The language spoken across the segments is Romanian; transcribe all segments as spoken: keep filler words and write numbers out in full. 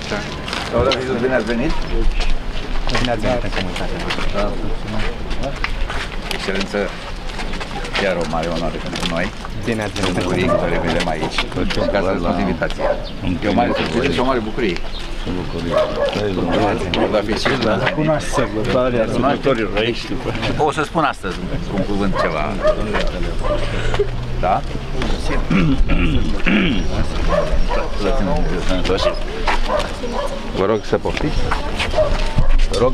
Așa. Bine ați venit? Bine ați venit în comunitatea noastră. Excelență, chiar o mare onoare pentru noi. Bine ați venit. Bucurii că le vedem aici. Ca să răspuns invitația. E o mare surpriză și o mare bucurie. Va fi și la cunoaște sărbătoarea sărbătorilor aici. O să spun astăzi un cuvânt ceva. Da? Vă rog să poftiți. Vă rog.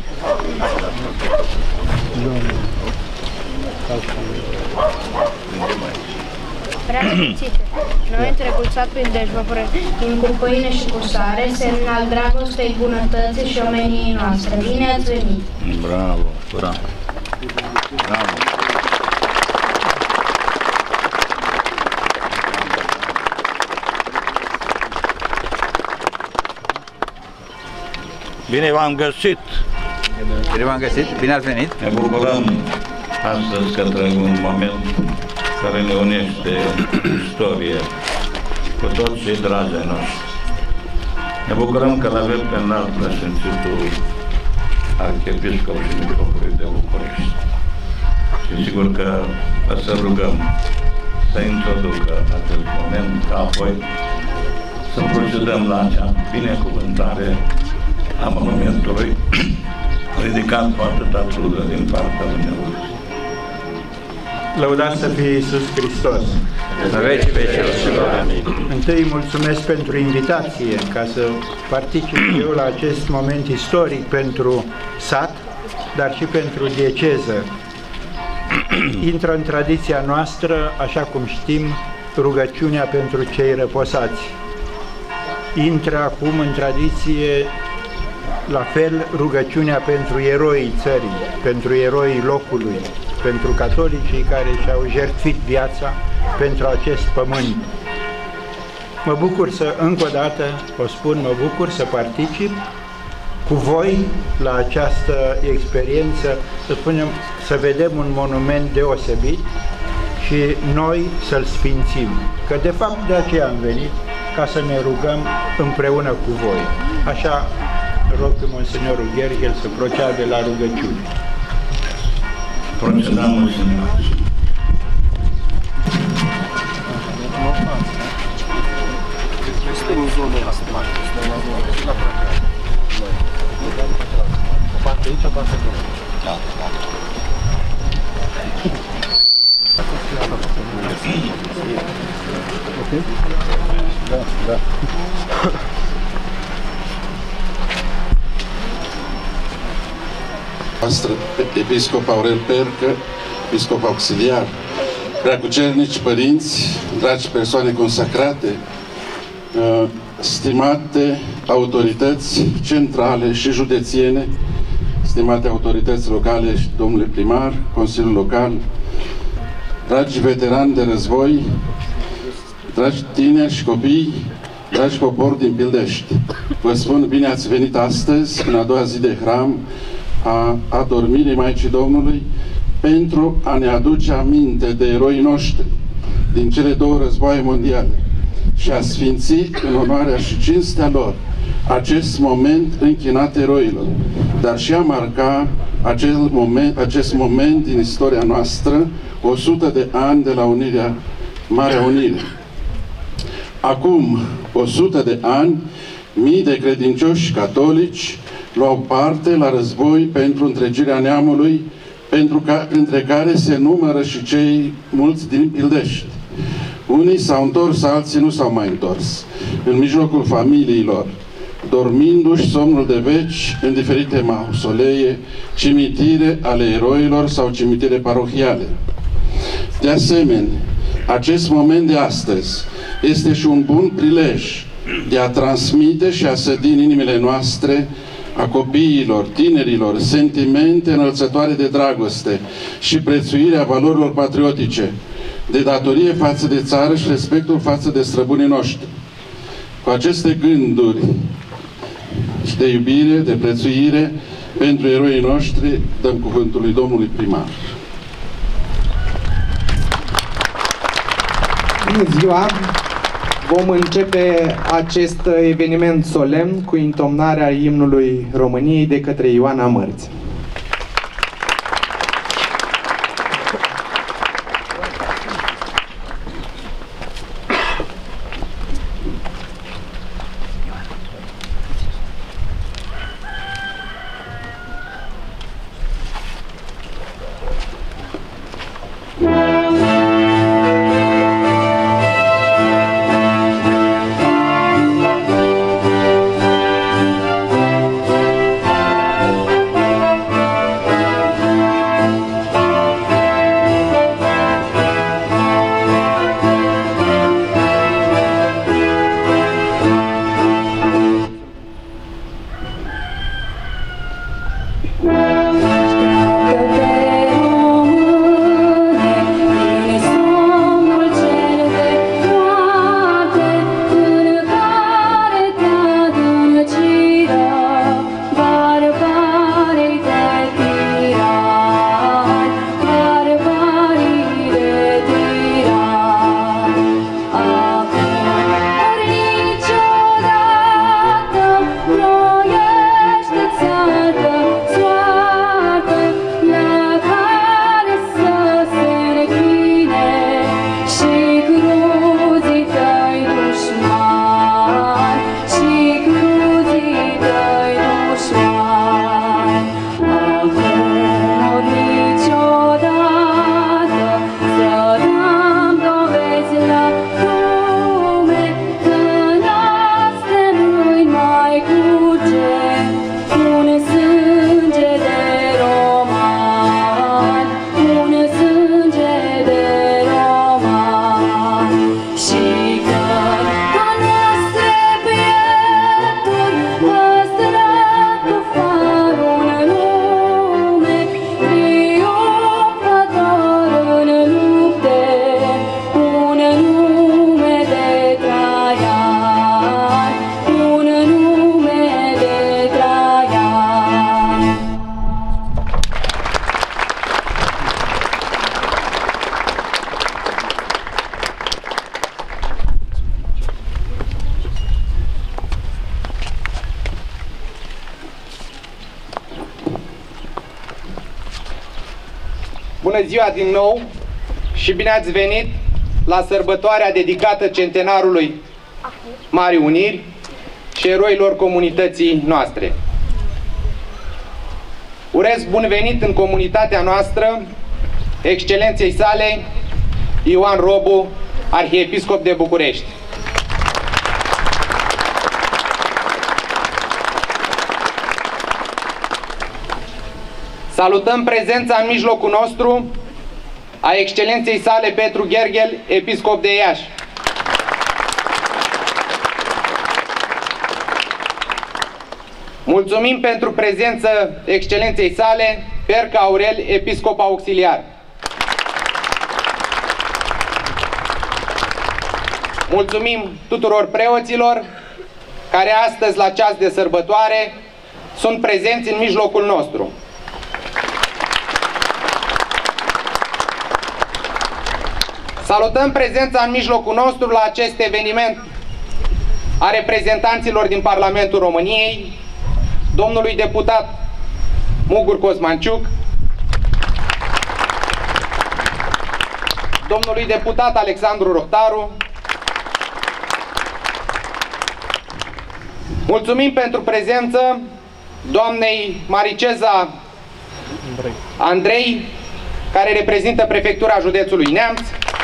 Prea sfințite, noi întregul Satul Pildești vă prătim cu pâine și cu sare, semn al dragostei, bunătății și omeniei noastre. Bine ați venit! Bravo, bravo! Bravo! Bine v-am găsit! Bine v-am găsit! Bine ați venit! Ne bucurăm astăzi că trăim un moment care ne unește în istorie cu toți cei dragi ai noștri. Ne bucurăm că l-avem pe înalt preasfințitul arhiepiscop și mitropolit de București. Și sigur că o să rugăm să introducă acest moment, ca apoi să procedăm la acea binecuvântare a monumentului ridicat cu atâta trudă din partea Dumnezeu. Lăudați să fie Iisus Hristos! Să veci vecilor! Întâi mulțumesc pentru invitație, ca să particip eu la acest moment istoric pentru sat, dar și pentru dieceză. Intră în tradiția noastră, așa cum știm, rugăciunea pentru cei răposați. Intră acum în tradiție, la fel, rugăciunea pentru eroii țării, pentru eroii locului, pentru catolicii care și-au jertfit viața pentru acest pământ. Mă bucur să, încă o dată, o spun, mă bucur să particip cu voi la această experiență, să spunem, să vedem un monument deosebit și noi să-l sfințim. Că de fapt de aceea am venit, ca să ne rugăm împreună cu voi. Așa rog pe Monsignorul Gherghel să procede la rugăciune. Procedăm Monsignorul. Suntem în zona asta. O parte aici, o parte acolo. Da, da. Ok? Da, da. Noastră, episcop Aurel Percă, episcop auxiliar, preacucernici, părinți, dragi persoane consacrate, stimate autorități centrale și județiene, stimate autorități locale și domnule primar, Consiliul Local, dragi veterani de război, dragi tineri și copii, dragi popor din Pildești, vă spun bine ați venit astăzi, în a doua zi de hram a adormirii Maicii Domnului, pentru a ne aduce aminte de eroii noștri din cele două războaie mondiale și a sfinți în onoarea și cinstea lor acest moment închinat eroilor, dar și a marca acel moment, acest moment din istoria noastră, o sută de ani de la unirea, Marea Unire. Acum o sută de ani, mii de credincioși catolici luau parte la război pentru întregirea neamului, pentru ca, între care se numără și cei mulți din Pildești. Unii s-au întors, alții nu s-au mai întors, în mijlocul familiilor, dormindu-și somnul de veci în diferite mausolee, cimitire ale eroilor sau cimitire parohiale. De asemenea, acest moment de astăzi este și un bun prilej de a transmite și a sădi în inimile noastre, a copiilor, tinerilor, sentimente înălțătoare de dragoste și prețuirea valorilor patriotice, de datorie față de țară și respectul față de străbunii noștri. Cu aceste gânduri de iubire, de prețuire pentru eroii noștri, dăm cuvântul lui domnului primar. Bună ziua! Vom începe acest eveniment solemn cu intonarea imnului României de către Ioana Mărți. Bună ziua din nou și bine ați venit la sărbătoarea dedicată centenarului Marii Uniri și eroilor comunității noastre. Urez bun venit în comunitatea noastră excelenței sale Ioan Robu, arhiepiscop de București. Salutăm prezența în mijlocul nostru a excelenței sale Petru Gherghel, episcop de Iași. Mulțumim pentru prezență excelenței sale Perca Aurel, episcop auxiliar. Mulțumim tuturor preoților care astăzi la ceas de sărbătoare sunt prezenți în mijlocul nostru. Salutăm prezența în mijlocul nostru la acest eveniment a reprezentanților din Parlamentul României, domnului deputat Mugur Cosmanciuc, domnului deputat Alexandru Rohtaru. Mulțumim pentru prezență doamnei Mariceza Andrei, care reprezintă prefectura județului Neamț.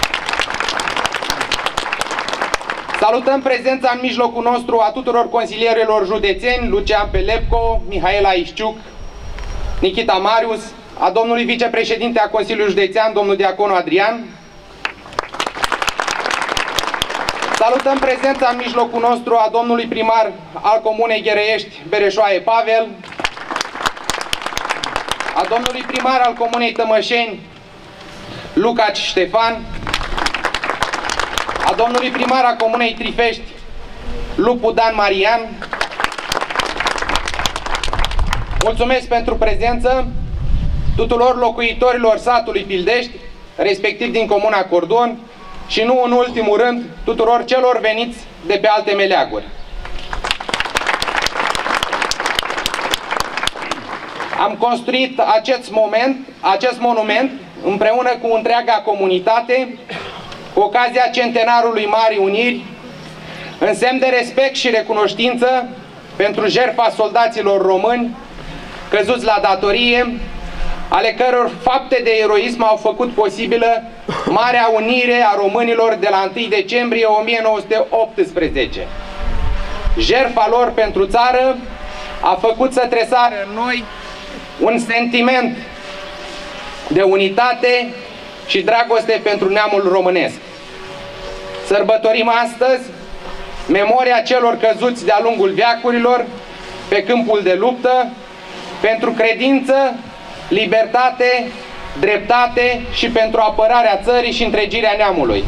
Salutăm prezența în mijlocul nostru a tuturor consilierilor județeni, Lucian Pelepco, Mihaela Ișciuc, Nikita Marius, a domnului vicepreședinte a Consiliului Județean, domnul Diaconu Adrian. Salutăm prezența în mijlocul nostru a domnului primar al Comunei Ghereiești, Bereșoaie Pavel, a domnului primar al Comunei Tămășeni, Lucaci Ștefan, a domnului primar al Comunei Trifești, Lupu Dan Marian. Mulțumesc pentru prezență tuturor locuitorilor satului Pildești, respectiv din Comuna Cordon, și nu în ultimul rând tuturor celor veniți de pe alte meleaguri. Am construit acest moment, acest monument împreună cu întreaga comunitate, cu ocazia centenarului Marii Uniri, în semn de respect și recunoștință pentru jertfa soldaților români căzuți la datorie, ale căror fapte de eroism au făcut posibilă Marea Unire a românilor de la întâi decembrie o mie nouă sute optsprezece. Jertfa lor pentru țară a făcut să tresară în noi un sentiment de unitate și dragoste pentru neamul românesc. Sărbătorim astăzi memoria celor căzuți de-a lungul veacurilor pe câmpul de luptă pentru credință, libertate, dreptate și pentru apărarea țării și întregirea neamului.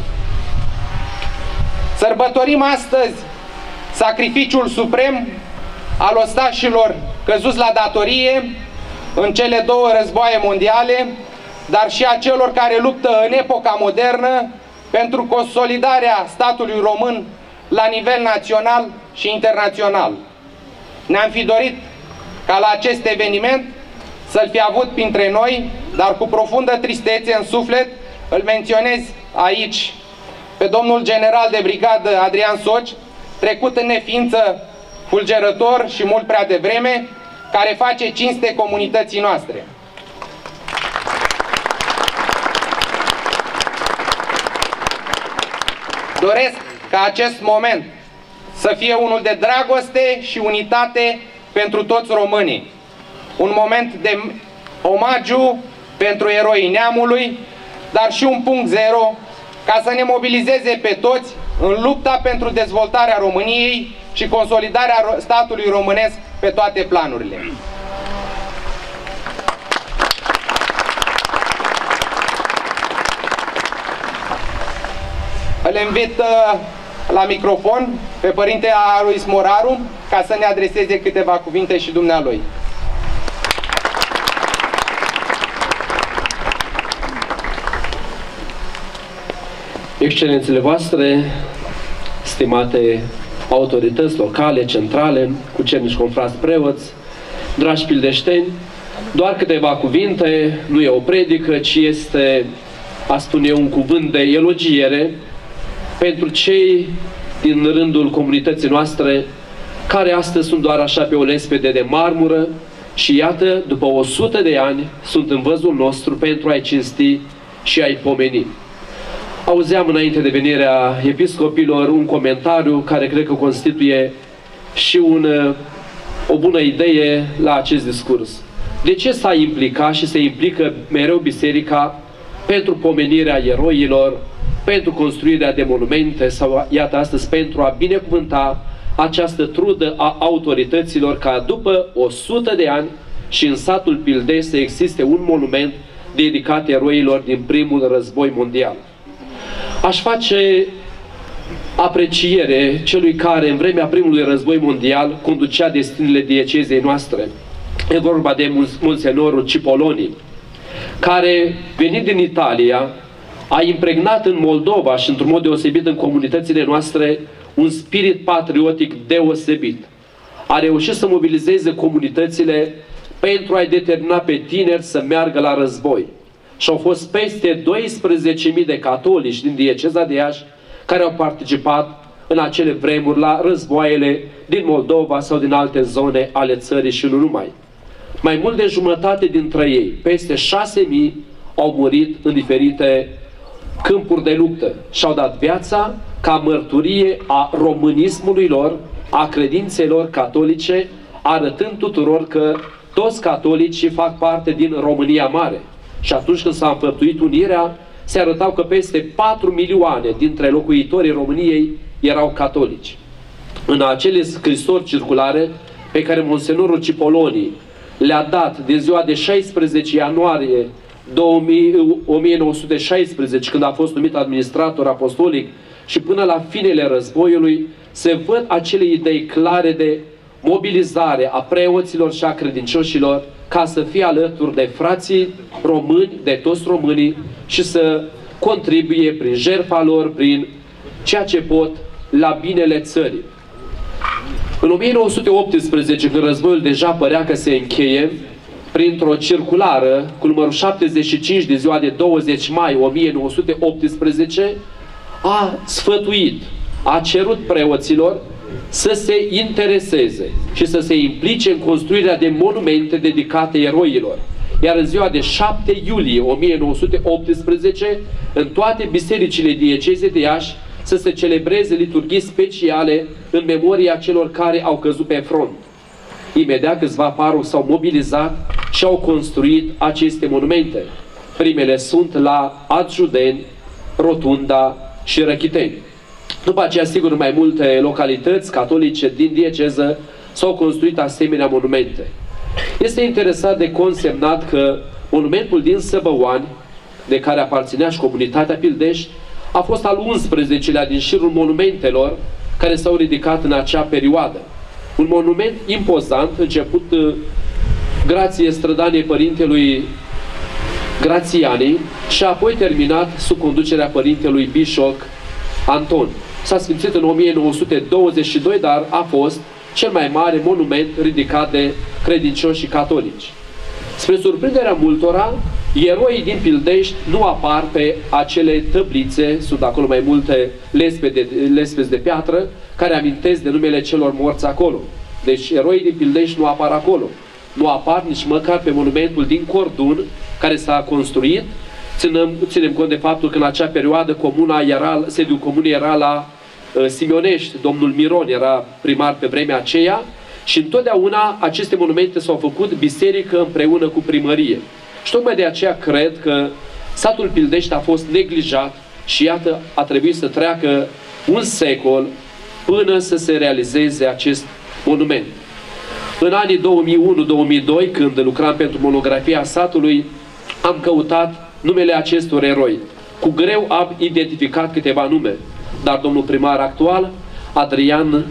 Sărbătorim astăzi sacrificiul suprem al ostașilor căzuți la datorie în cele două războaie mondiale, dar și a celor care luptă în epoca modernă pentru consolidarea statului român la nivel național și internațional. Ne-am fi dorit ca la acest eveniment să-l fi avut printre noi, dar cu profundă tristețe în suflet îl menționez aici pe domnul general de brigadă Adrian Soci, trecut în neființă fulgerător și mult prea devreme, care face cinste comunității noastre. Doresc ca acest moment să fie unul de dragoste și unitate pentru toți românii. Un moment de omagiu pentru eroii neamului, dar și un punct zero ca să ne mobilizeze pe toți în lupta pentru dezvoltarea României și consolidarea statului românesc pe toate planurile. Îl invit la microfon pe părinte Alois Moraru ca să ne adreseze câteva cuvinte și dumnealui. Excelențele voastre, stimate autorități locale, centrale, cucernici confrați preoți, dragi pildeșteni, doar câteva cuvinte, nu e o predică, ci este, a spune eu, un cuvânt de elogiere pentru cei din rândul comunității noastre care astăzi sunt doar așa pe o lespede de marmură și iată, după o sută de ani, sunt în văzul nostru pentru a-i cinsti și a-i pomeni. Auzeam înainte de venirea episcopilor un comentariu care cred că constituie și un, o bună idee la acest discurs. De ce s-a implicat și se implică mereu biserica pentru pomenirea eroilor, pentru construirea de monumente sau, iată astăzi, pentru a binecuvânta această trudă a autorităților ca după o sută de ani și în satul Pildești să existe un monument dedicat eroilor din primul război mondial. Aș face apreciere celui care în vremea primului război mondial conducea destinele diecezei noastre. E vorba de monsenorul Cipolloni, care, venind din Italia, a impregnat în Moldova și într-un mod deosebit în comunitățile noastre un spirit patriotic deosebit. A reușit să mobilizeze comunitățile pentru a-i determina pe tineri să meargă la război. Și au fost peste doisprezece mii de catolici din dieceza de Iași care au participat în acele vremuri la războaiele din Moldova sau din alte zone ale țării și nu numai. Mai mult de jumătate dintre ei, peste șase mii, au murit în diferite câmpuri de luptă și au dat viața ca mărturie a românismului lor, a credințelor catolice, arătând tuturor că toți catolicii fac parte din România Mare. Și atunci când s-a înfăptuit unirea, se arătau că peste patru milioane dintre locuitorii României erau catolici. În acele scrisori circulare pe care monsenorul Cipolloni le-a dat din ziua de șaisprezece ianuarie o mie nouă sute șaisprezece, când a fost numit administrator apostolic, și până la finele războiului, se văd acele idei clare de mobilizare a preoților și a credincioșilor ca să fie alături de frații români, de toți românii, și să contribuie prin jertfa lor, prin ceea ce pot, la binele țării. În o mie nouă sute optsprezece, când războiul deja părea că se încheie, printr-o circulară cu numărul șaptezeci și cinci de ziua de douăzeci mai o mie nouă sute optsprezece, a sfătuit, a cerut preoților să se intereseze și să se implice în construirea de monumente dedicate eroilor. Iar în ziua de șapte iulie o mie nouă sute optsprezece, în toate bisericile dieceze de Iași, să se celebreze liturghii speciale în memoria celor care au căzut pe front. Imediat câțiva parohi s-au mobilizat și au construit aceste monumente. Primele sunt la Adjudeni, Rotunda și Răchiteni. După aceea, sigur, în mai multe localități catolice din dieceză s-au construit asemenea monumente. Este interesant de consemnat că monumentul din Săbăoani, de care aparținea și comunitatea Pildești, a fost al unsprezecelea din șirul monumentelor care s-au ridicat în acea perioadă. Un monument impozant, început grație strădaniei părintelui Grațianii și apoi terminat sub conducerea părintelui Bișoc Anton. S-a sfințit în o mie nouă sute douăzeci și doi, dar a fost cel mai mare monument ridicat de credincioși catolici. Spre surprinderea multora, eroii din Pildești nu apar pe acele tăblițe, sunt acolo mai multe lespe de, lespeți de piatră, care amintesc de numele celor morți acolo. Deci eroii din Pildești nu apar acolo. Nu apar nici măcar pe monumentul din Cordun, care s-a construit. Ținem, ținem cont de faptul că în acea perioadă comuna era, sediul comunei era la uh, Simionești. Domnul Miron era primar pe vremea aceea și întotdeauna aceste monumente s-au făcut biserică împreună cu primărie. Și tocmai de aceea cred că satul Pildești a fost neglijat și iată a trebuit să treacă un secol până să se realizeze acest monument. În anii două mii unu două mii doi, când lucram pentru monografia satului, am căutat numele acestor eroi. Cu greu am identificat câteva nume, dar domnul primar actual, Adrian,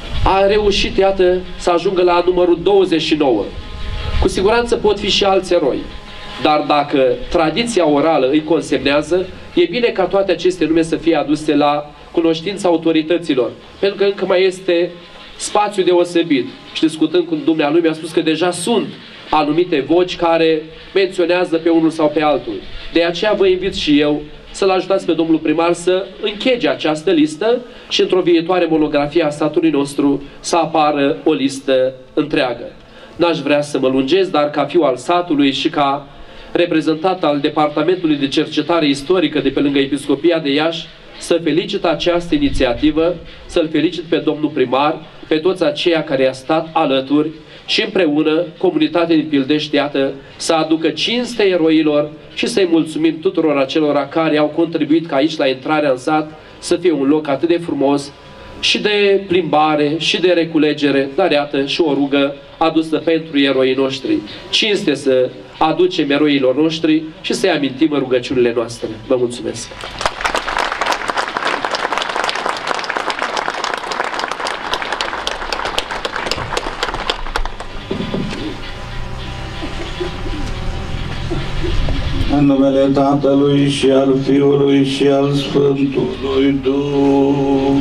a reușit, iată, să ajungă la numărul douăzeci și nouă. Cu siguranță pot fi și alți eroi, dar dacă tradiția orală îi consemnează, e bine ca toate aceste nume să fie aduse la cunoștința autorităților, pentru că încă mai este spațiu deosebit. Și discutând cu dumnealui, mi-a spus că deja sunt anumite voci care menționează pe unul sau pe altul. De aceea vă invit și eu să-l ajutați pe domnul primar să închege această listă și într-o viitoare monografie a satului nostru să apară o listă întreagă. N-aș vrea să mă lungesc, dar ca fiu al satului și ca reprezentant al Departamentului de Cercetare Istorică de pe lângă Episcopia de Iași, să felicit această inițiativă, să-l felicit pe domnul primar, pe toți aceia care i-a stat alături și împreună, comunitatea din Pildești, iată, să aducă Cinstea Eroilor și să-i mulțumim tuturor acelora care au contribuit ca aici, la intrarea în sat, să fie un loc atât de frumos și de plimbare și de reculegere, dar iată și o rugă adusă pentru eroii noștri. Cinste să aducem eroilor noștri și să-i amintim în rugăciunile noastre. Vă mulțumesc! În numele Tatălui și al Fiului și al Sfântului Duh.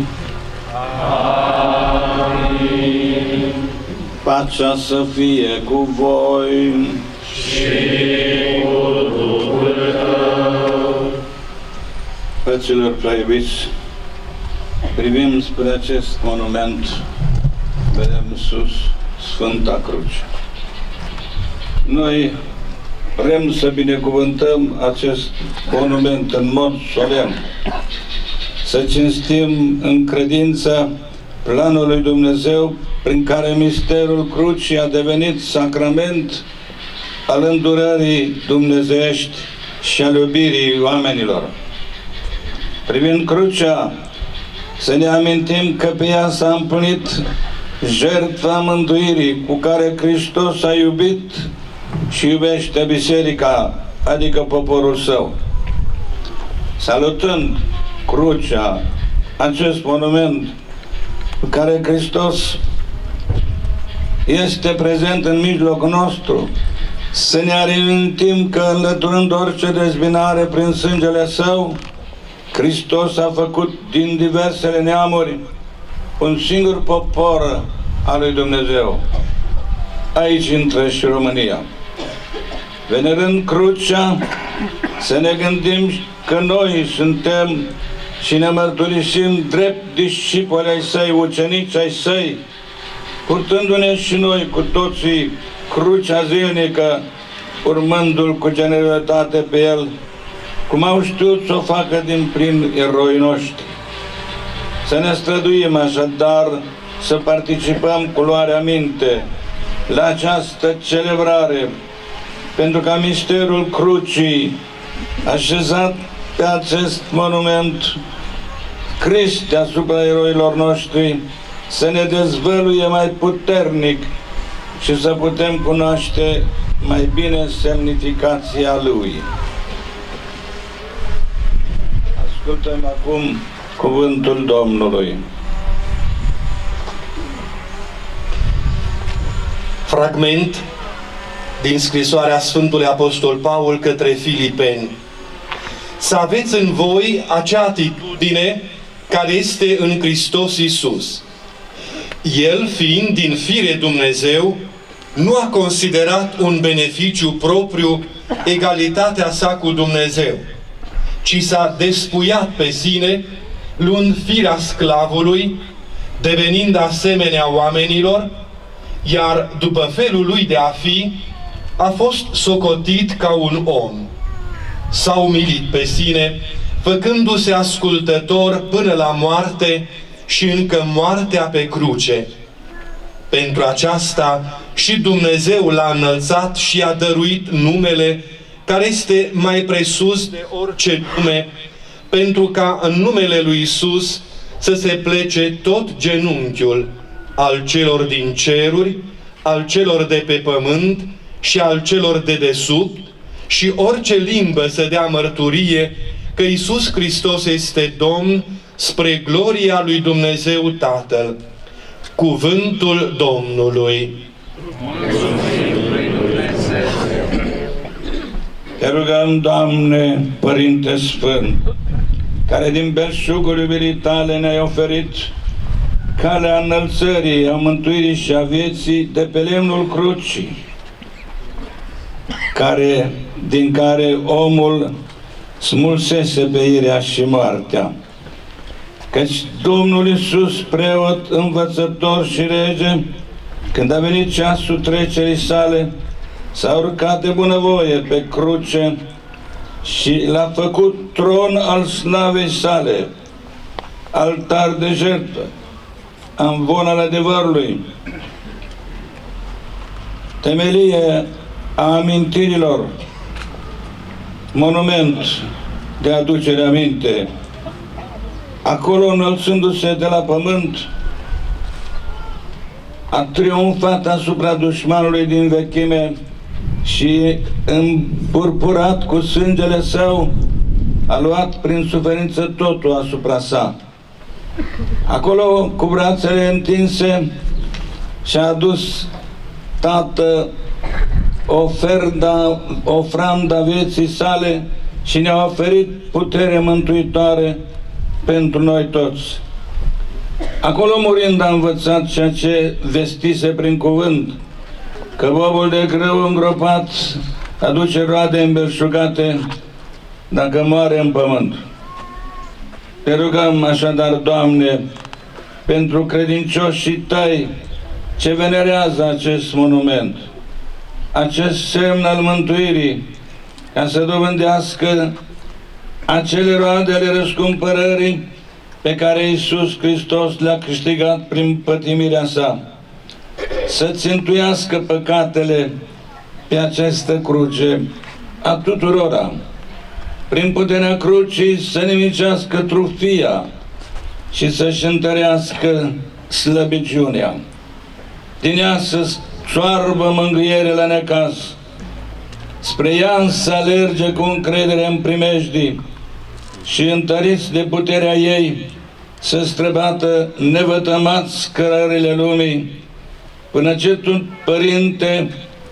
Amin. Pacea să fie cu voi și cu Duhul tău. Fraților prea iubiți, privim spre acest monument, vedem sus Sfânta Cruce. Noi vrem să binecuvântăm acest monument în mod solemn, să cinstim în credință planul lui Dumnezeu prin care misterul crucii a devenit sacrament al îndurării dumnezeiești și al iubirii oamenilor. Privind crucea, să ne amintim că pe ea s-a împlinit jertfa mântuirii cu care Hristos a iubit și iubește biserica, adică poporul său. Salutând crucea, acest monument în care Hristos este prezent în mijlocul nostru, să ne reamintim că înlăturând orice dezbinare prin sângele Său, Hristos a făcut din diversele neamuri un singur popor al lui Dumnezeu. Aici intră și România. Venerând crucea, să ne gândim că noi suntem și ne mărturisim drept discipoli ai Săi, ucenici ai Săi, purtându-ne și noi cu toții crucea zilnică, urmându-L cu generozitate pe El, cum au știut să o facă din plin eroii noștri. Să ne străduim așadar să participăm cu luarea minte la această celebrare, pentru ca misterul crucii, așezat pe acest monument Crist deasupra eroilor noștri, să ne dezvăluie mai puternic și să putem cunoaște mai bine semnificația Lui. Ascultăm acum cuvântul Domnului. Fragment din scrisoarea Sfântului Apostol Paul către Filipeni. Să aveți în voi acea atitudine care este în Hristos Iisus. El, fiind din fire Dumnezeu, nu a considerat un beneficiu propriu egalitatea sa cu Dumnezeu, ci s-a despuiat pe sine, luând firea sclavului, devenind asemenea oamenilor, iar după felul lui de a fi, a fost socotit ca un om. S-a umilit pe sine, făcându-se ascultător până la moarte și încă moartea pe cruce. Pentru aceasta și Dumnezeu l-a înălțat și a dăruit numele care este mai presus de orice nume, pentru ca în numele lui Iisus să se plece tot genunchiul, al celor din ceruri, al celor de pe pământ și al celor de desubt, și orice limbă să dea mărturie că Iisus Hristos este Domn, spre gloria lui Dumnezeu Tatăl. Cuvântul Domnului. Te rugăm, Doamne, Părinte Sfânt, care din belșugul iubirii Tale ne-ai oferit calea înălțării, a mântuirii și a vieții de pe lemnul crucii, care, din care omul smulsese peirea și moartea. Căci Domnul Iisus, preot, învățător și rege, când a venit ceasul trecerii sale, s-a urcat de bunăvoie pe cruce și l-a făcut tron al slavei sale, altar de jertfă, amvon al adevărului, temelie a amintirilor, monument de aducere aminte. Acolo, înălțându-se de la pământ, a triumfat asupra dușmanului din vechime și, împurpurat cu sângele Său, a luat prin suferință totul asupra sa. Acolo, cu brațele întinse, și-a adus Tată oferda, ofranda vieții sale și ne-a oferit putere mântuitoare pentru noi toți. Acolo, murind, a învățat ceea ce vestise prin cuvânt, că bobul de grâu îngropat aduce roade îmbelșugate dacă moare în pământ. Te rugăm așadar, Doamne, pentru credincioșii Tăi ce venerează acest monument, acest semn al mântuirii, ca să dobândească acele roade ale răscumpărării pe care Iisus Hristos le-a câștigat prin pătimirea Sa, să țintuiască păcatele pe această cruce a tuturora, prin puterea crucii să nimicească trufia și să-și întărească slăbiciunea. Din ea să soarbă mângâiere la necaz, spre ea să alerge cu încredere în primejdii și, întăriți de puterea ei, să străbată nevătămați cărările lumii, până ce Tu, Părinte,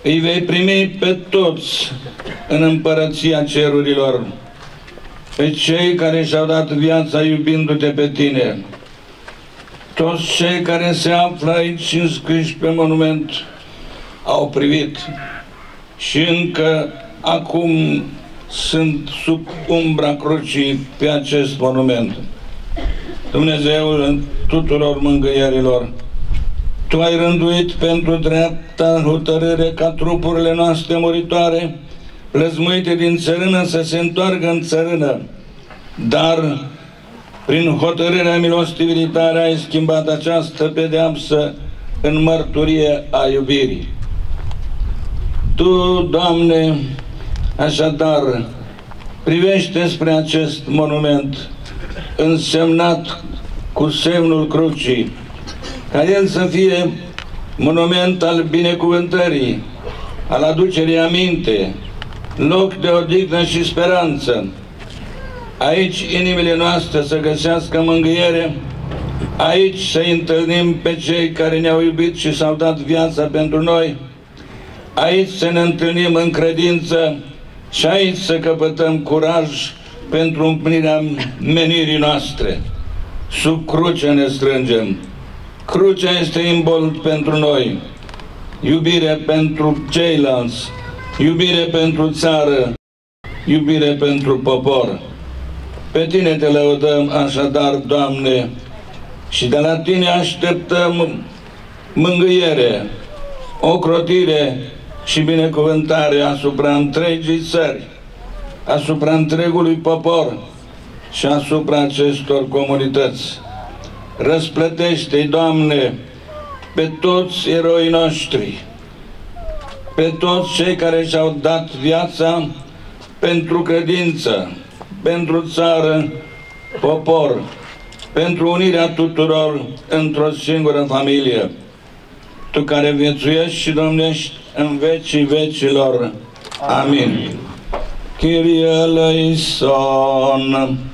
îi vei primi pe toți în împărăția cerurilor, pe cei care și-au dat viața iubindu-te pe tine. Toți cei care se află aici înscriși pe monument au privit și încă acum sunt sub umbra crucii pe acest monument. Dumnezeul tuturor mângâierilor, Tu ai rânduit pentru dreapta hotărâre ca trupurile noastre muritoare, plăzmuite din țărână, să se întoarcă în țărână, dar prin hotărârea milostivirii Tale ai schimbat această pedeapsă în mărturie a iubirii. Tu, Doamne, așadar, privește spre acest monument însemnat cu semnul crucii, ca el să fie monument al binecuvântării, al aducerii aminte, loc de odihnă și speranță. Aici inimile noastre să găsească mângâiere, aici să întâlnim pe cei care ne-au iubit și s-au dat viața pentru noi, aici să ne întâlnim în credință și aici să căpătăm curaj pentru împlinirea menirii noastre. Sub cruce ne strângem. Crucea este imbold pentru noi. Iubire pentru ceilalți, iubire pentru țară, iubire pentru popor. Pe Tine Te lăudăm așadar, Doamne, și de la Tine așteptăm mângâiere, ocrotire și binecuvântare asupra întregii țări, asupra întregului popor și asupra acestor comunități. Răsplătește-i, Doamne, pe toți eroii noștri, pe toți cei care și-au dat viața pentru credință, pentru țară, popor, pentru unirea tuturor într-o singură familie. Tu care viețuiești și domnești în vecii vecilor. Amin. Kyrie eleison.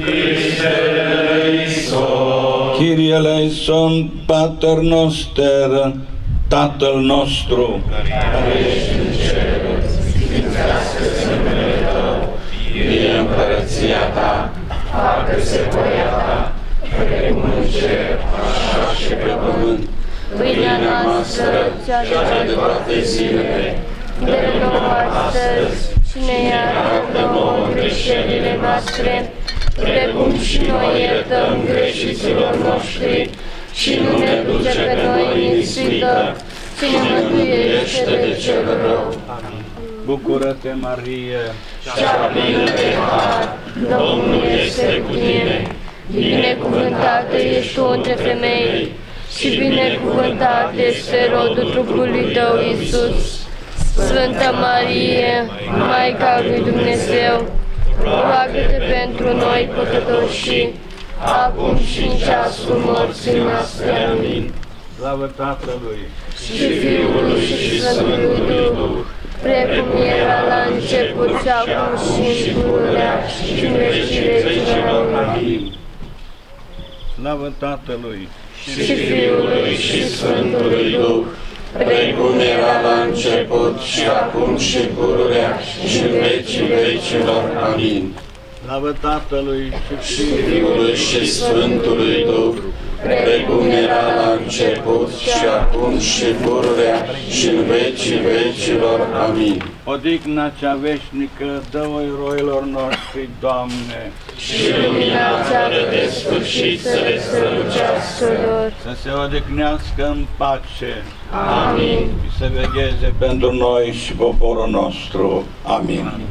Kyrie eleison, Pater noster, Tatăl nostru, care ești în ceruri, sfințească-se numele Tău, vie împărăția Ta, facă-se voia Ta, precum în cer, așa și pe pământ. Pâinea noastră, cea de toate zilele, dă-ne nouă astăzi și ne iartă nouă greșelile noastre, precum și noi iertăm greșiților noștri, și nu ne duce pe noi în ispită, ci ne mântuiește de cel rău. Bucură-te, Marie, cea plină de har, Domnul este cu tine, binecuvântată ești tu între femei, și binecuvântat este rodul trupului tău, Iisus. Sfântă Marie, Maica lui Dumnezeu, roagă-te pentru noi păcătoși, acum și în ceasul morții noastre. Amin. Slavă Tatălui și Fiului și Sfântului Duh, precum era la început și acum și în pururea și în vecii vecilor. Amin. Slavă Tatălui și Fiului și Sfântului Duh, precum era la început și acum și pururea și în vecii vecilor. Amin. Slavă Tatălui și Fiului și Sfântului Duh, precum era la început și acum și pururea și în vecii vecilor. Amin. Odihna cea veșnică, dă-o eroilor noștri, Doamne, și lumina cea de sfârșit să le strălucească lor, să se odihnească în pace. Amin. Și să vegheze pentru noi și poporul nostru. Amin. Amin.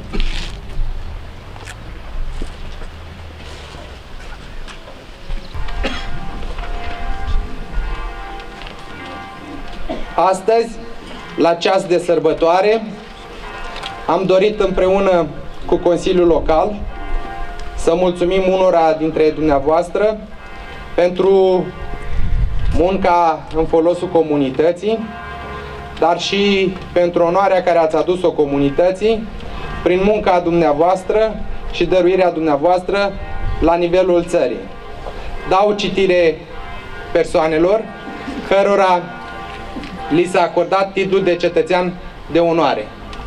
Astăzi, la ceas de sărbătoare, am dorit împreună cu Consiliul Local să mulțumim unora dintre dumneavoastră pentru munca în folosul comunității, dar și pentru onoarea care ați adus-o comunității prin munca dumneavoastră și dăruirea dumneavoastră la nivelul țării. Dau citire persoanelor cărora li s-a acordat titlul de cetățean de onoare.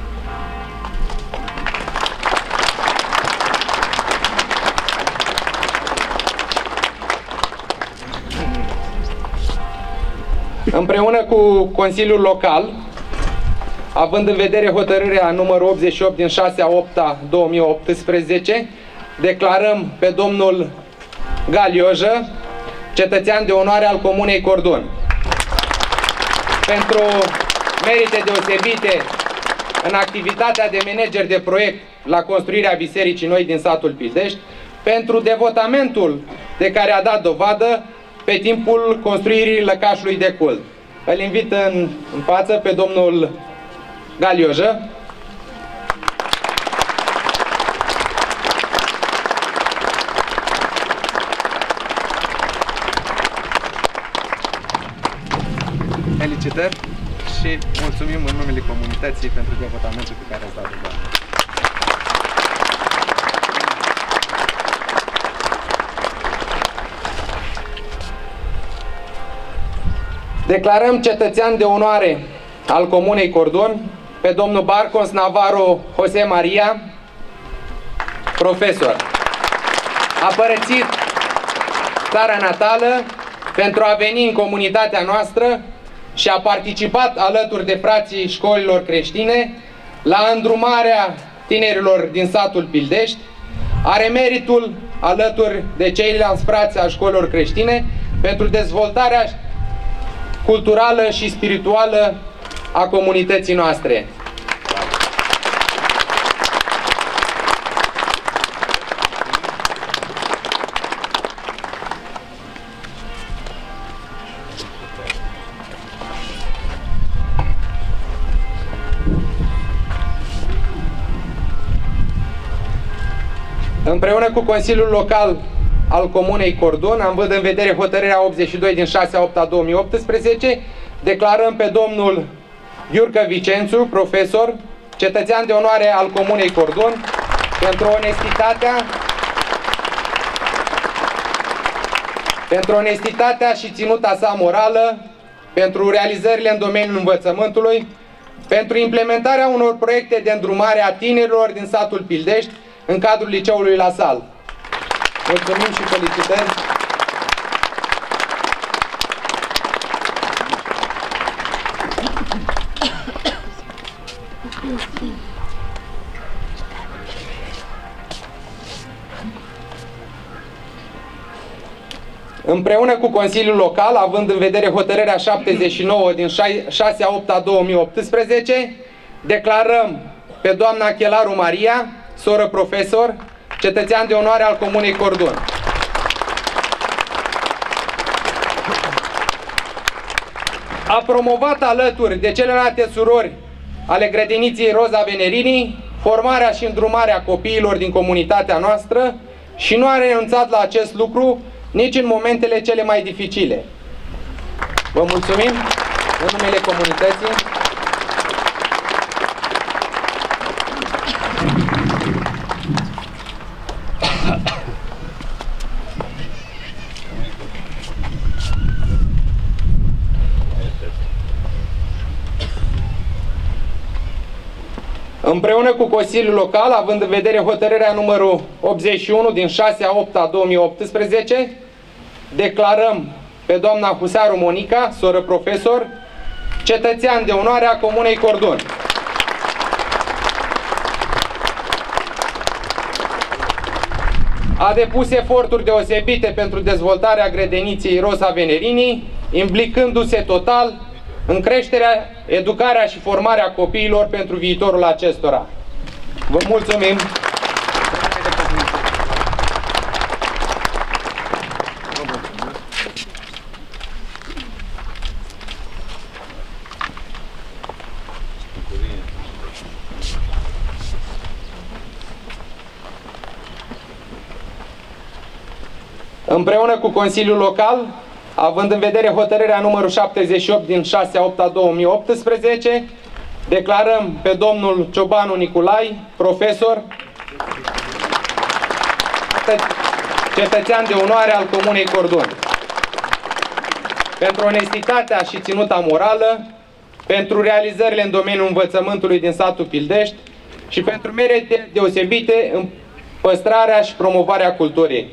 Împreună cu Consiliul Local, având în vedere hotărârea numărul optzeci și opt din șase a opta două mii optsprezece, declarăm pe domnul Galiojă cetățean de onoare al Comunei Cordon. Pentru merite deosebite în activitatea de manager de proiect la construirea Bisericii Noi din satul Pildești, pentru devotamentul de care a dat dovadă pe timpul construirii lăcașului de cult. Îl invit în, în față pe domnul Galiojă. Felicitări și mulțumim în numele comunității pentru devotamentul pe care ați dat dovadă. Declarăm cetățean de onoare al Comunei Cordon pe domnul Barcos Navarro José Maria, profesor. A părăsit țara natală pentru a veni în comunitatea noastră și a participat alături de frații școlilor creștine la îndrumarea tinerilor din satul Pildești. Are meritul alături de ceilalți frați a școlilor creștine pentru dezvoltarea culturală și spirituală a comunității noastre. Împreună cu Consiliul Local al Comunei Cordon, având în vedere hotărârea optzeci și doi din șase a opta două mii optsprezece, declarăm pe domnul Iurcă Vicențu, profesor, cetățean de onoare al Comunei Cordon, pentru onestitatea, pentru onestitatea și ținuta sa morală, pentru realizările în domeniul învățământului, pentru implementarea unor proiecte de îndrumare a tinerilor din satul Pildești în cadrul liceului La Sal. Mulțumim și felicitări! Împreună cu Consiliul Local, având în vedere hotărârea șaptezeci și nouă din șase a opta două mii optsprezece, declarăm pe doamna Chelaru Maria, soră profesor, cetățean de onoare al Comunei Cordon. A promovat alături de celelalte surori ale grădiniței Roza Venerini formarea și îndrumarea copiilor din comunitatea noastră și nu a renunțat la acest lucru nici în momentele cele mai dificile. Vă mulțumim în numele comunității. Împreună cu Consiliul Local, având în vedere hotărârea numărul optzeci și unu din șase a opta două mii optsprezece, declarăm pe doamna Husaru Monica, soră profesor, cetățean de onoare a Comunei Cordon. A depus eforturi deosebite pentru dezvoltarea grădiniței Rosa Venerini, implicându-se total în creșterea, educarea și formarea copiilor pentru viitorul acestora. Vă mulțumim! Împreună cu Consiliul Local, având în vedere hotărârea numărul șaptezeci și opt din șase a opta două mii optsprezece, declarăm pe domnul Ciobanu Niculai, profesor, cetățean de onoare al Comunei Cordon. Pentru onestitatea și ținuta morală, pentru realizările în domeniul învățământului din satul Pildești și pentru merite deosebite în păstrarea și promovarea culturii.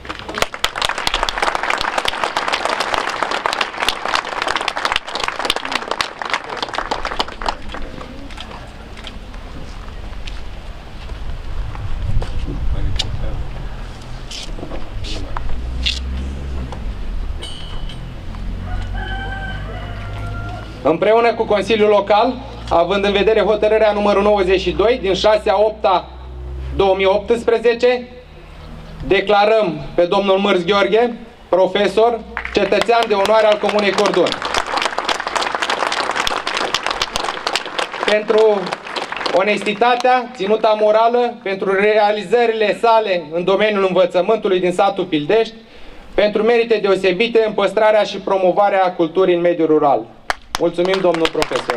Împreună cu Consiliul Local, având în vedere hotărârea numărul nouăzeci și doi din șase a opta două mii optsprezece, declarăm pe domnul Mârz Gheorghe, profesor, cetățean de onoare al Comunei Cordon. Pentru onestitatea, ținuta morală, pentru realizările sale în domeniul învățământului din satul Pildești, pentru merite deosebite în păstrarea și promovarea culturii în mediul rural. Mulțumim, domnul profesor.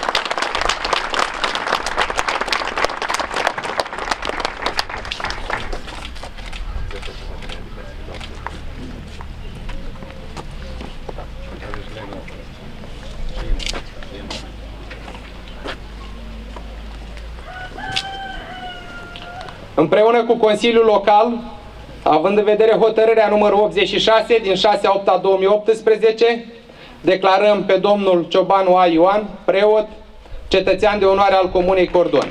Împreună cu Consiliul Local, având în vedere hotărârea numărul optzeci și șase din șase a opta două mii optsprezece, declarăm pe domnul Ciobanu A. Ioan, preot, cetățean de onoare al Comunei Cordon.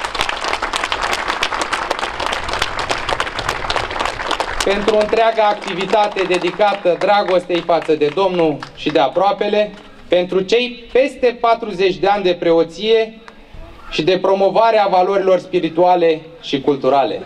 Pentru întreaga activitate dedicată dragostei față de Domnul și de aproapele, pentru cei peste patruzeci de ani de preoție și de promovare a valorilor spirituale și culturale.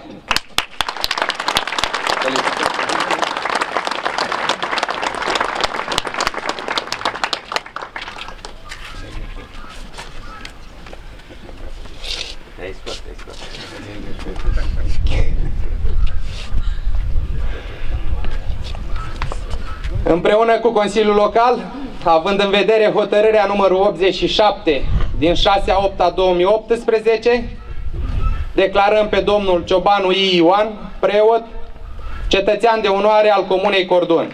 Împreună cu Consiliul Local, având în vedere hotărârea numărul optzeci și șapte din șase a opta două mii optsprezece, declarăm pe domnul Ciobanu I. Ioan, preot, cetățean de onoare al Comunei Cordon.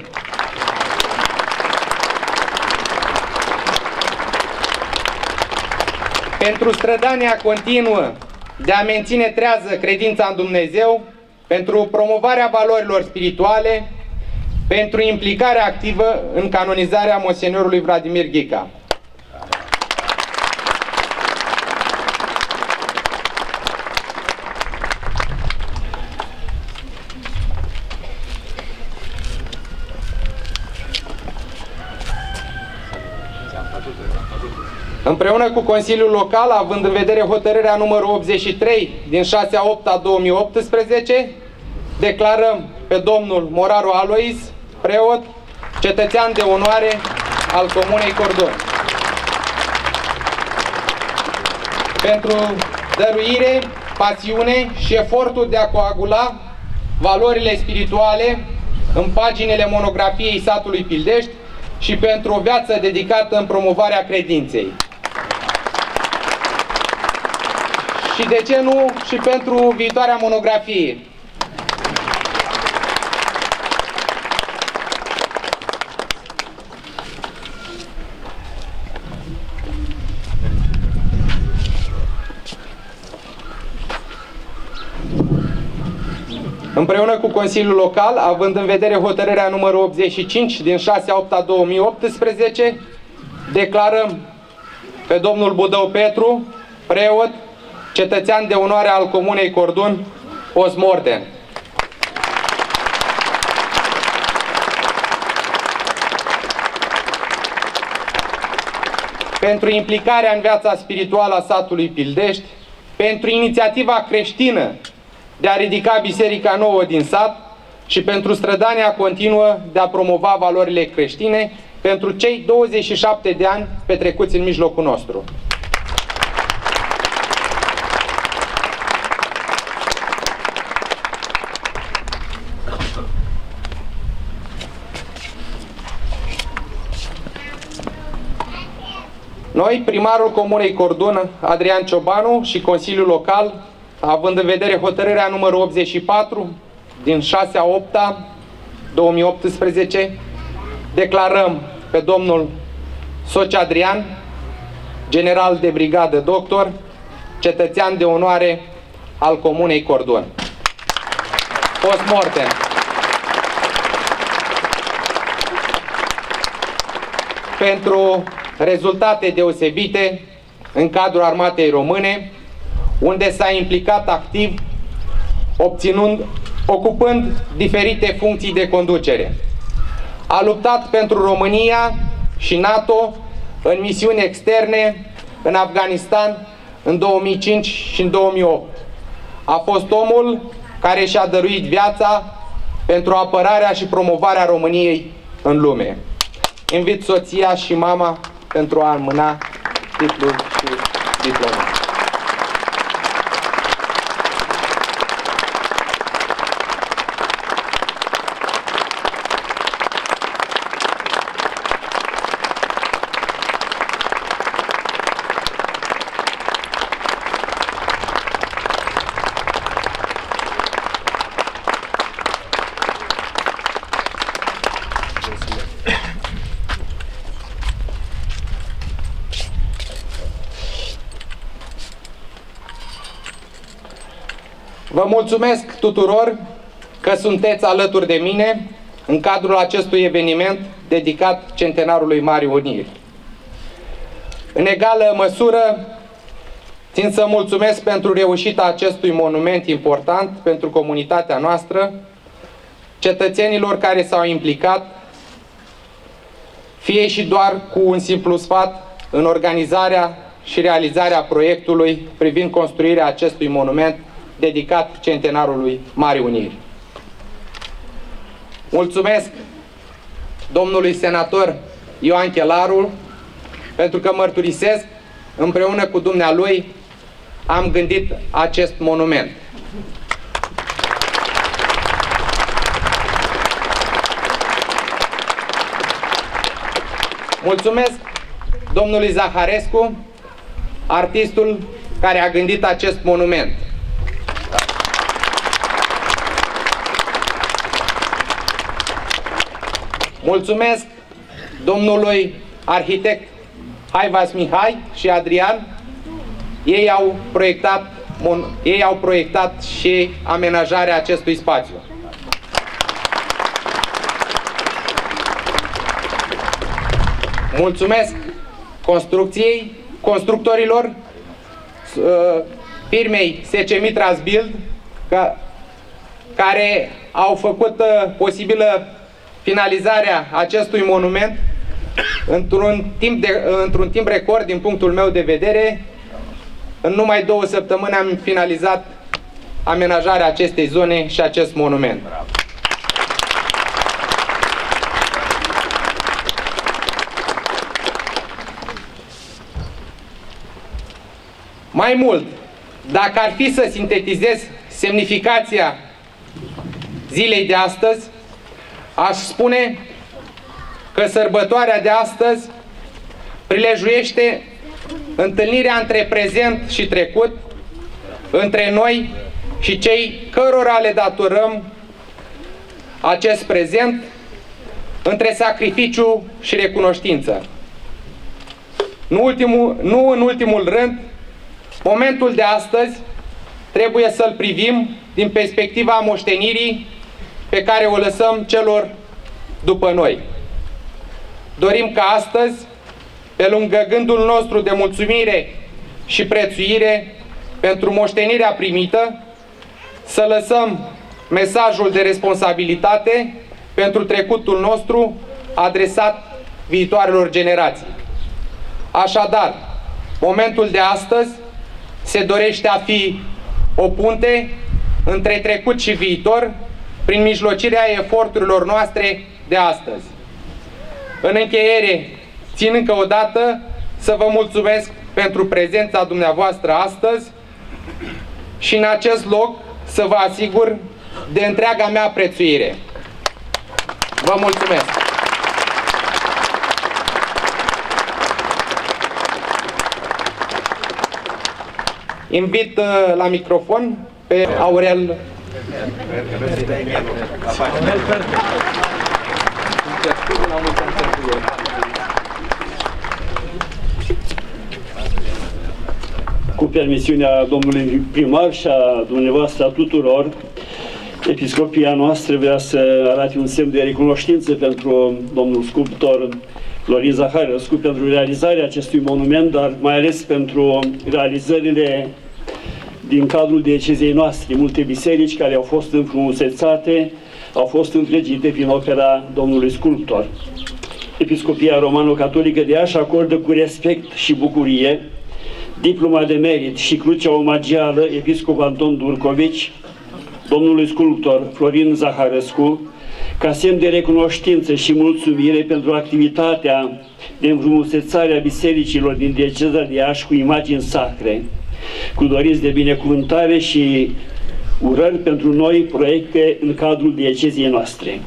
Pentru strădania continuă de a menține trează credința în Dumnezeu, pentru promovarea valorilor spirituale, pentru implicarea activă în canonizarea Monseniorului Vladimir Ghica. Împreună cu Consiliul Local, având în vedere hotărârea numărul optzeci și trei din șase a opta două mii optsprezece, declarăm pe domnul Moraru Alois, preot, cetățean de onoare al Comunei Cordon. Pentru dăruire, pasiune și efortul de a coagula valorile spirituale în paginile monografiei satului Pildești și pentru o viață dedicată în promovarea credinței. Și de ce nu și pentru viitoarea monografie. Împreună cu Consiliul Local, având în vedere hotărârea numărul optzeci și cinci din șase a opta două mii optsprezece, declarăm pe domnul Budău Petru, preot, cetățean de onoare al Comunei Cordon, postmortem. Pentru implicarea în viața spirituală a satului Pildești, pentru inițiativa creștină de a ridica biserica nouă din sat și pentru strădania continuă de a promova valorile creștine pentru cei douăzeci și șapte de ani petrecuți în mijlocul nostru. Noi, primarul Comunei Cordon, Adrian Ciobanu, și Consiliul Local, având în vedere hotărârea numărul optzeci și patru din șase a opta două mii optsprezece, declarăm pe domnul Soci Adrian, general de brigadă doctor, cetățean de onoare al Comunei Cordon. Post mortem. Pentru rezultate deosebite în cadrul Armatei Române, unde s-a implicat activ, obținând, ocupând diferite funcții de conducere. A luptat pentru România și NATO în misiuni externe în Afganistan în două mii cinci și în două mii opt. A fost omul care și-a dăruit viața pentru apărarea și promovarea României în lume. Invit soția și mama pentru a înmâna titlul și diploma. Vă mulțumesc tuturor că sunteți alături de mine în cadrul acestui eveniment dedicat centenarului Marii Uniri. În egală măsură, țin să mulțumesc pentru reușita acestui monument important pentru comunitatea noastră, cetățenilor care s-au implicat, fie și doar cu un simplu sfat în organizarea și realizarea proiectului privind construirea acestui monument dedicat centenarului Marii Uniri. Mulțumesc domnului senator Ioan Chelaru, pentru că mărturisesc, împreună cu dumnealui am gândit acest monument. Mulțumesc domnului Zaharescu, artistul care a gândit acest monument. Mulțumesc domnului arhitect Haivas Mihai și Adrian. Ei au proiectat, ei au proiectat și amenajarea acestui spațiu. Mulțumesc construcției, constructorilor, firmei S C Mitras Build, care au făcut posibilă finalizarea acestui monument într-un timp, de, într-un timp record din punctul meu de vedere. În numai două săptămâni am finalizat amenajarea acestei zone și acest monument. Mai mult, dacă ar fi să sintetizez semnificația zilei de astăzi, aș spune că sărbătoarea de astăzi prilejuiește întâlnirea între prezent și trecut, între noi și cei cărora le datorăm acest prezent, între sacrificiu și recunoștință. Nu, ultimul, nu în ultimul rând, momentul de astăzi trebuie să-l privim din perspectiva moștenirii pe care o lăsăm celor după noi. Dorim ca astăzi, pe lângă gândul nostru de mulțumire și prețuire pentru moștenirea primită, să lăsăm mesajul de responsabilitate pentru trecutul nostru adresat viitoarelor generații. Așadar, momentul de astăzi se dorește a fi o punte între trecut și viitor prin mijlocirea eforturilor noastre de astăzi. În încheiere, țin încă o dată să vă mulțumesc pentru prezența dumneavoastră astăzi și în acest loc să vă asigur de întreaga mea prețuire. Vă mulțumesc! Invit uh, la microfon pe Aurel. cu permisiunea domnului primar și a dumneavoastră a tuturor, Episcopia noastră vrea să arate un semn de recunoștință pentru domnul sculptor Florin Zaharescu pentru realizarea acestui monument, dar mai ales pentru realizările din cadrul diecezei noastre. Multe biserici care au fost înfrumusețate, au fost întregite prin opera domnului sculptor. Episcopia Romano-Catolică de Iași acordă cu respect și bucurie diploma de merit și crucea omagială Episcop Anton Durcovici, domnului sculptor Florin Zaharescu, ca semn de recunoștință și mulțumire pentru activitatea de înfrumusețare a bisericilor din dieceza de Iași cu imagini sacre, cu doriți de binecuvântare și urări pentru noi proiecte în cadrul diecezii noastre.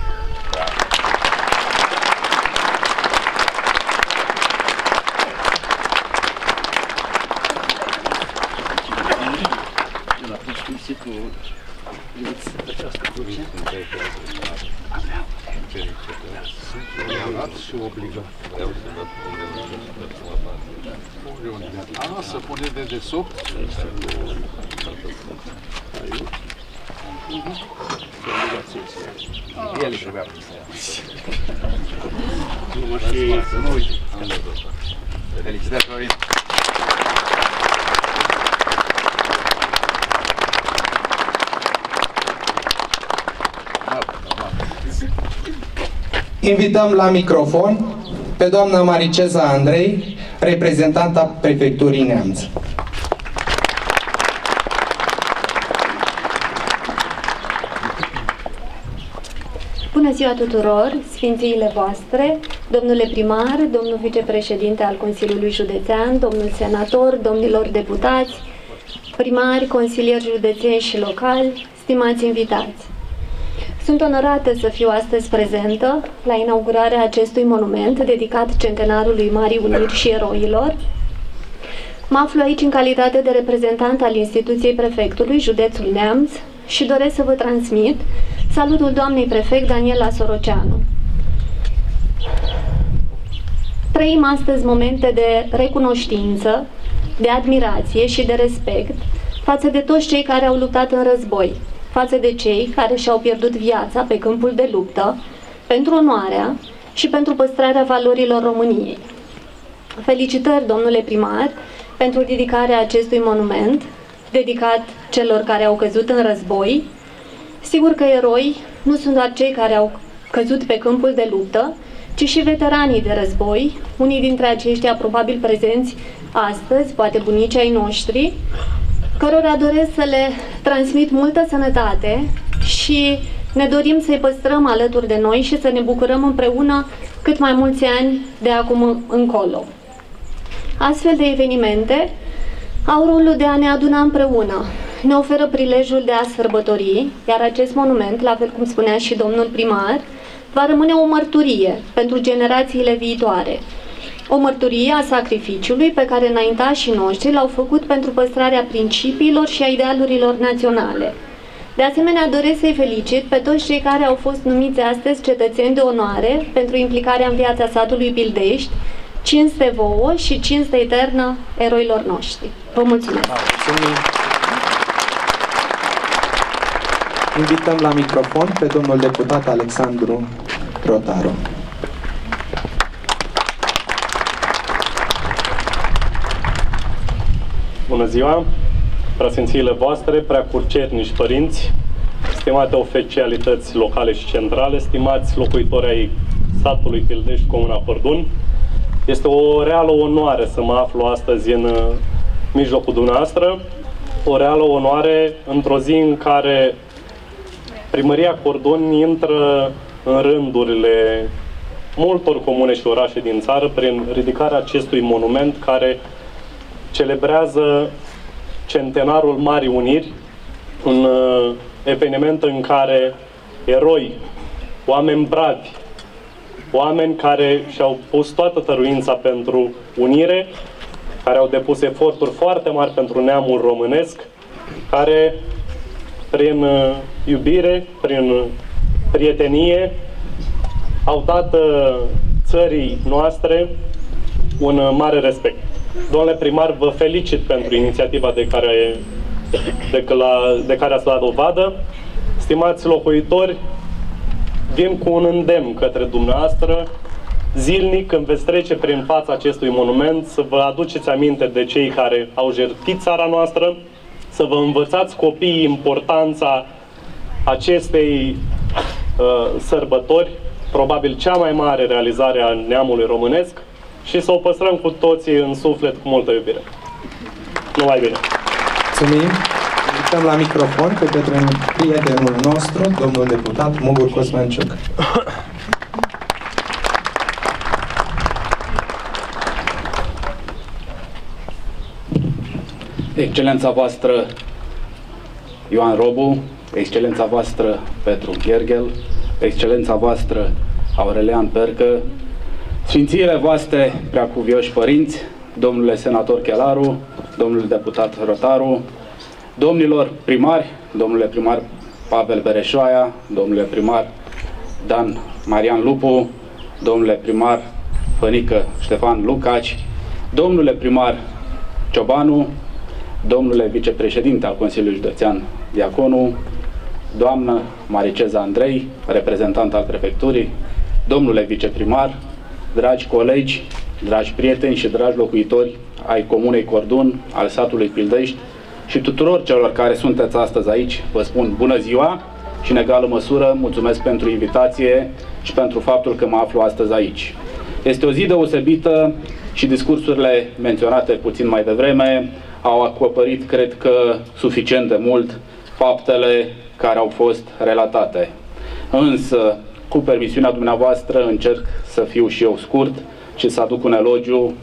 A, să pune de desubt. El trebuia. Nu uite. Felicitări, Florin. Invităm la microfon pe doamna Mariceza Andrei, reprezentanta Prefecturii Neamț. Bună ziua tuturor, sfințiile voastre, domnule primar, domnul vicepreședinte al Consiliului Județean, domnul senator, domnilor deputați, primari, consilieri județeni și locali, stimați invitați. Sunt onorată să fiu astăzi prezentă la inaugurarea acestui monument dedicat centenarului Marii Uniri și Eroilor. Mă aflu aici în calitate de reprezentant al instituției prefectului, județul Neamț, și doresc să vă transmit salutul doamnei prefect Daniela Soroceanu. Trăim astăzi momente de recunoștință, de admirație și de respect față de toți cei care au luptat în război, față de cei care și-au pierdut viața pe câmpul de luptă, pentru onoarea și pentru păstrarea valorilor României. Felicitări, domnule primar, pentru dedicarea acestui monument, dedicat celor care au căzut în război. Sigur că eroi nu sunt doar cei care au căzut pe câmpul de luptă, ci și veteranii de război, unii dintre aceștia probabil prezenți astăzi, poate bunicii ai noștri, cărora doresc să le transmit multă sănătate și ne dorim să-i păstrăm alături de noi și să ne bucurăm împreună cât mai mulți ani de acum încolo. Astfel de evenimente au rolul de a ne aduna împreună, ne oferă prilejul de a sărbători, iar acest monument, la fel cum spunea și domnul primar, va rămâne o mărturie pentru generațiile viitoare. O mărturie a sacrificiului pe care înaintașii noștri l-au făcut pentru păstrarea principiilor și a idealurilor naționale. De asemenea, doresc să-i felicit pe toți cei care au fost numiți astăzi cetățeni de onoare pentru implicarea în viața satului Pildești, cinste vouă și cinste eternă eroilor noștri. Vă mulțumesc! Invităm la microfon pe domnul deputat Alexandru Rotaru. Bună ziua! Preasfințiile voastre, preacurcernici părinți, stimate oficialități locale și centrale, stimați locuitori ai satului Pildești, Comuna Părdun, este o reală onoare să mă aflu astăzi în mijlocul dumneavoastră, o reală onoare într-o zi în care Primăria Cordon intră în rândurile multor comune și orașe din țară prin ridicarea acestui monument care celebrează centenarul Marii Uniri, un eveniment în care eroi, oameni bravi, oameni care și-au pus toată tăruința pentru unire, care au depus eforturi foarte mari pentru neamul românesc, care prin iubire, prin prietenie, au dat țării noastre un mare respect. Domnule primar, vă felicit pentru inițiativa de care, de, la, de care ați dat dovadă. Stimați locuitori, vin cu un îndemn către dumneavoastră. Zilnic, când veți trece prin fața acestui monument, să vă aduceți aminte de cei care au jertfit țara noastră, să vă învățați copiii importanța acestei uh, sărbători, probabil cea mai mare realizare a neamului românesc, și să o păstrăm cu toții în suflet cu multă iubire. Numai bine! Mulțumim! Invităm la microfon pe către prietenul nostru, domnul deputat Mugur Cosmanciuc. Excelența voastră Ioan Robu, Excelența voastră Petru Gherghel, Excelența voastră Aurelian Percă, Sfințiile voastre preacuvioși părinți, domnule senator Chelaru, domnule deputat Rotaru, domnilor primari, domnule primar Pavel Bereșoaia, domnule primar Dan Marian Lupu, domnule primar Fănică Ștefan Lucaci, domnule primar Ciobanu, domnule vicepreședinte al Consiliului Județean Diaconu, doamnă Mariceza Andrei, reprezentant al prefecturii, domnule viceprimar, dragi colegi, dragi prieteni și dragi locuitori ai Comunei Cordun, al satului Pildești și tuturor celor care sunteți astăzi aici, vă spun bună ziua și în egală măsură mulțumesc pentru invitație și pentru faptul că mă aflu astăzi aici. Este o zi deosebită și discursurile menționate puțin mai devreme au acoperit, cred că, suficient de mult faptele care au fost relatate. Însă, cu permisiunea dumneavoastră, încerc să fiu și eu scurt și să aduc un elogiu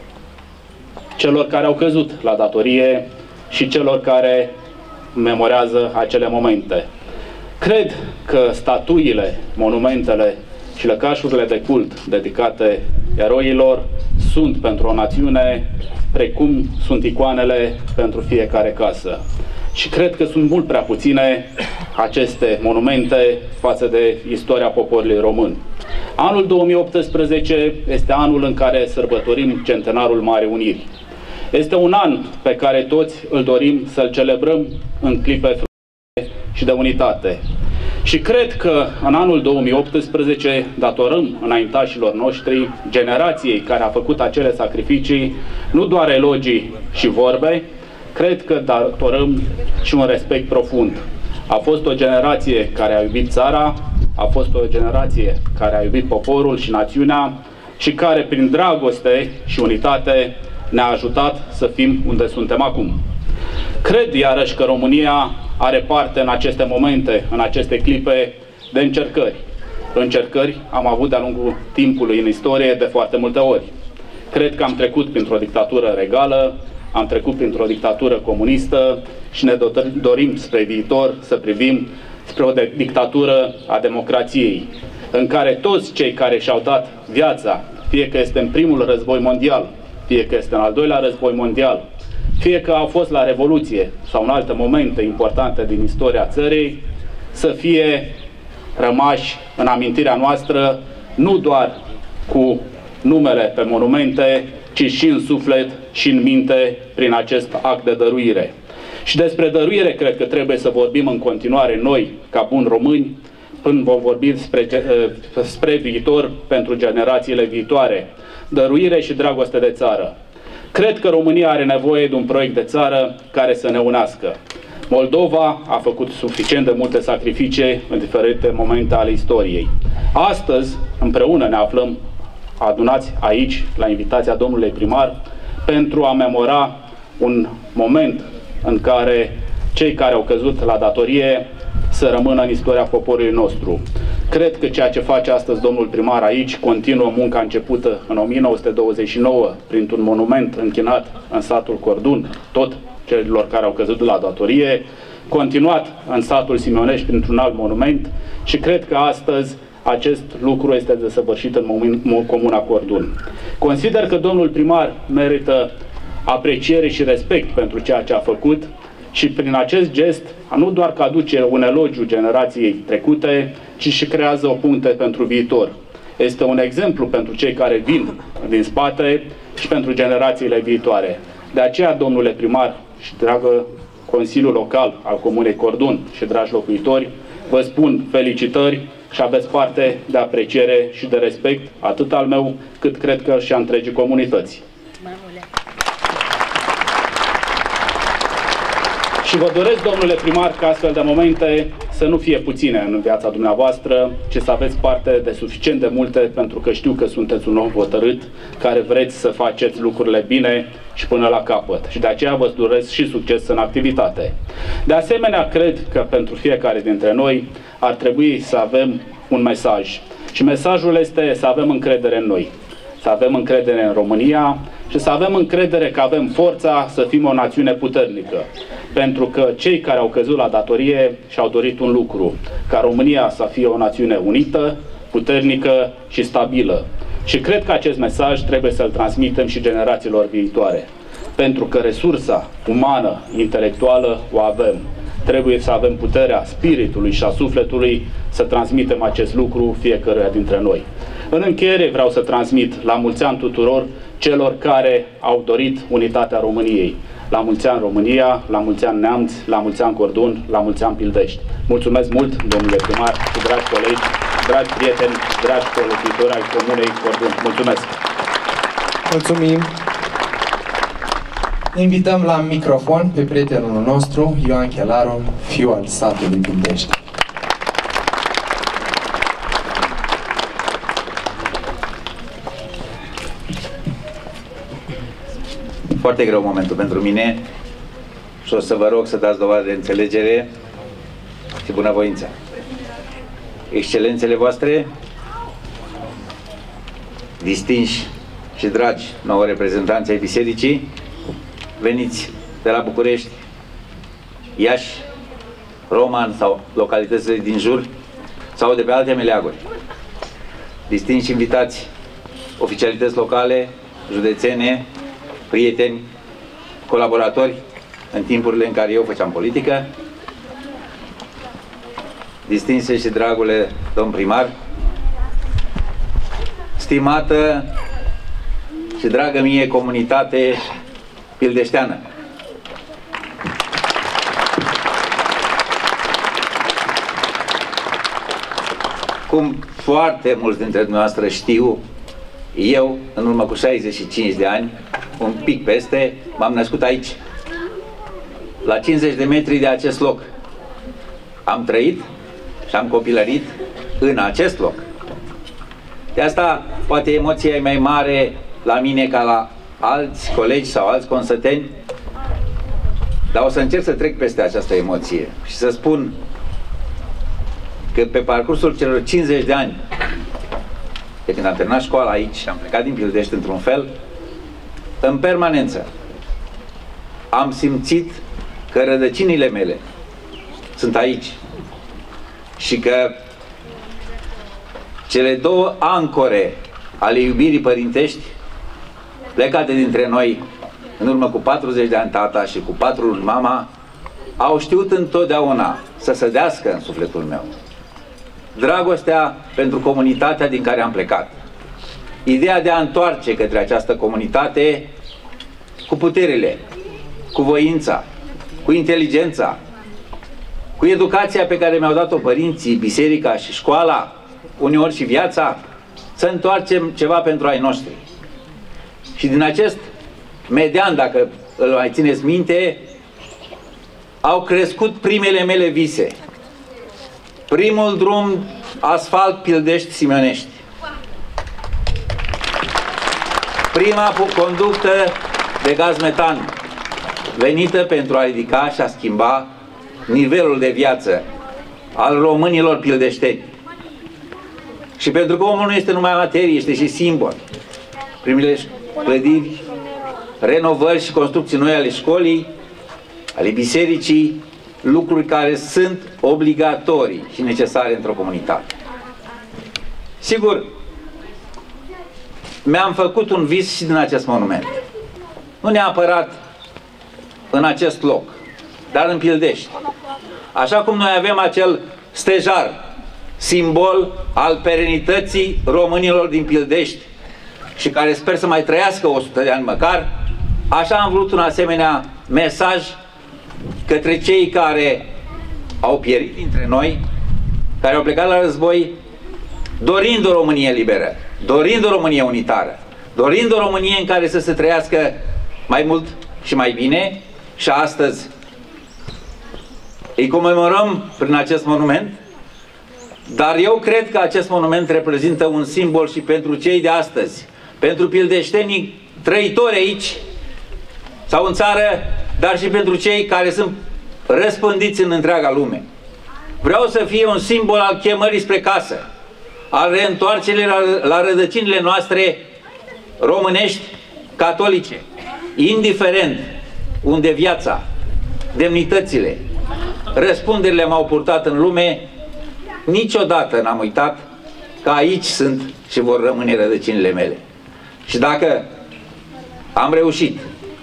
celor care au căzut la datorie și celor care memorează acele momente. Cred că statuile, monumentele și lăcașurile de cult dedicate eroilor sunt pentru o națiune precum sunt icoanele pentru fiecare casă. Și cred că sunt mult prea puține aceste monumente față de istoria poporului român. Anul două mii optsprezece este anul în care sărbătorim centenarul Marii Uniri. Este un an pe care toți îl dorim să-l celebrăm în clipe frumoase și de unitate. Și cred că în anul două mii optsprezece datorăm înaintașilor noștri, generației care a făcut acele sacrificii, nu doar elogii și vorbe, cred că datorăm și un respect profund. A fost o generație care a iubit țara, a fost o generație care a iubit poporul și națiunea și care prin dragoste și unitate ne-a ajutat să fim unde suntem acum. Cred iarăși că România are parte în aceste momente, în aceste clipe de încercări. Încercări am avut de-a lungul timpului în istorie de foarte multe ori. Cred că am trecut printr-o dictatură regală, am trecut printr-o dictatură comunistă și ne dorim spre viitor să privim spre o dictatură a democrației, în care toți cei care și-au dat viața, fie că este în primul război mondial, fie că este în al doilea război mondial, fie că au fost la Revoluție sau în alte momente importante din istoria țării, să fie rămași în amintirea noastră, nu doar cu numele pe monumente, ci și în suflet și în minte prin acest act de dăruire. Și despre dăruire cred că trebuie să vorbim în continuare noi, ca buni români, până vom vorbi spre, spre viitor, pentru generațiile viitoare. Dăruire și dragoste de țară. Cred că România are nevoie de un proiect de țară care să ne unească. Moldova a făcut suficient de multe sacrificii în diferite momente ale istoriei. Astăzi, împreună ne aflăm adunați aici, la invitația domnului primar, pentru a memora un moment în care cei care au căzut la datorie să rămână în istoria poporului nostru. Cred că ceea ce face astăzi domnul primar aici continuă munca începută în o mie nouă sute douăzeci și nouă printr-un monument închinat în satul Cordun, tot celor care au căzut la datorie, continuat în satul Simionești printr-un alt monument și cred că astăzi acest lucru este desăvârșit în Comuna Cordun. Consider că domnul primar merită apreciere și respect pentru ceea ce a făcut și prin acest gest nu doar că aduce un elogiu generației trecute, ci și creează o puncte pentru viitor. Este un exemplu pentru cei care vin din spate și pentru generațiile viitoare. De aceea, domnule primar și dragă Consiliul Local al Comunei Cordun și dragi locuitori, vă spun felicitări și aveți parte de apreciere și de respect, atât al meu, cât cred că și a întregii comunități. Și vă doresc, domnule primar, ca astfel de momente să nu fie puține în viața dumneavoastră, ci să aveți parte de suficient de multe, pentru că știu că sunteți un om hotărât, care vreți să faceți lucrurile bine și până la capăt. Și de aceea vă doresc și succes în activitate. De asemenea, cred că pentru fiecare dintre noi ar trebui să avem un mesaj. Și mesajul este să avem încredere în noi, să avem încredere în România și să avem încredere că avem forța să fim o națiune puternică. Pentru că cei care au căzut la datorie și-au dorit un lucru, ca România să fie o națiune unită, puternică și stabilă. Și cred că acest mesaj trebuie să-l transmitem și generațiilor viitoare. Pentru că resursa umană, intelectuală, o avem. Trebuie să avem puterea spiritului și a sufletului să transmitem acest lucru fiecăruia dintre noi. În încheiere vreau să transmit la mulți ani tuturor celor care au dorit unitatea României. La mulți ani România, la mulți ani Neamț, la mulți ani Cordun, la mulți ani Pildești. Mulțumesc mult, domnule primar și dragi colegi, dragi prieteni, dragi locuitori ai Comunei Cordun. Mulțumesc! Mulțumim! Invităm la microfon pe prietenul nostru, Ioan Chelaru, fiul al satului Pildești. Foarte greu momentul pentru mine și o să vă rog să dați dovadă de înțelegere și bunăvoință. Excelențele voastre, distinși și dragi nouă reprezentanți ai bisericii, veniți de la București, Iași, Roman sau localitățile din jur sau de pe alte meleaguri. Distinși invitați, oficialități locale, județene, prieteni, colaboratori în timpurile în care eu făceam politică, distinse și dragule domn primar, stimată și dragă mie comunitate pildeșteană. Cum foarte mulți dintre dumneavoastră știu, eu, în urmă cu șaizeci și cinci de ani, un pic peste, m-am născut aici, la cincizeci de metri de acest loc. Am trăit și am copilărit în acest loc. De asta, poate emoția e mai mare la mine ca la alți colegi sau alți consăteni, dar o să încerc să trec peste această emoție și să spun că pe parcursul celor cincizeci de ani, de când am terminat școala aici și am plecat din Pildești într-un fel, în permanență am simțit că rădăcinile mele sunt aici și că cele două ancore ale iubirii părintești plecate dintre noi în urmă cu patruzeci de ani tata și cu patru luni mama au știut întotdeauna să sădească în sufletul meu dragostea pentru comunitatea din care am plecat. Ideea de a întoarce către această comunitate cu puterile, cu voința, cu inteligența, cu educația pe care mi-au dat-o părinții, biserica și școala, uneori și viața, să întoarcem ceva pentru ai noștri. Și din acest median, dacă îl mai țineți minte, au crescut primele mele vise. Primul drum asfalt Pildești-Simionești. Prima conductă de gaz metan venită pentru a ridica și a schimba nivelul de viață al românilor pildeșteni. Și pentru că omul nu este numai materie, este și simbol. Primele clădiri, renovări și construcții noi ale școlii, ale bisericii, lucruri care sunt obligatorii și necesare într-o comunitate. Sigur, mi-am făcut un vis și din acest monument. Nu neapărat în acest loc, dar în Pildești. Așa cum noi avem acel stejar, simbol al perenității românilor din Pildești și care sper să mai trăiască o sută de ani măcar, așa am vrut un asemenea mesaj către cei care au pierit dintre noi, care au plecat la război dorind o Românie liberă, dorind o Românie unitară, dorind o Românie în care să se trăiască mai mult și mai bine. Și astăzi îi comemorăm prin acest monument, dar eu cred că acest monument reprezintă un simbol și pentru cei de astăzi, pentru pildeștenii trăitori aici sau în țară, dar și pentru cei care sunt răspândiți în întreaga lume. Vreau să fie un simbol al chemării spre casă, al reîntoarcerii la, la rădăcinile noastre românești, catolice, indiferent unde viața, demnitățile, răspunderile m-au purtat în lume, niciodată n-am uitat că aici sunt și vor rămâne rădăcinile mele. Și dacă am reușit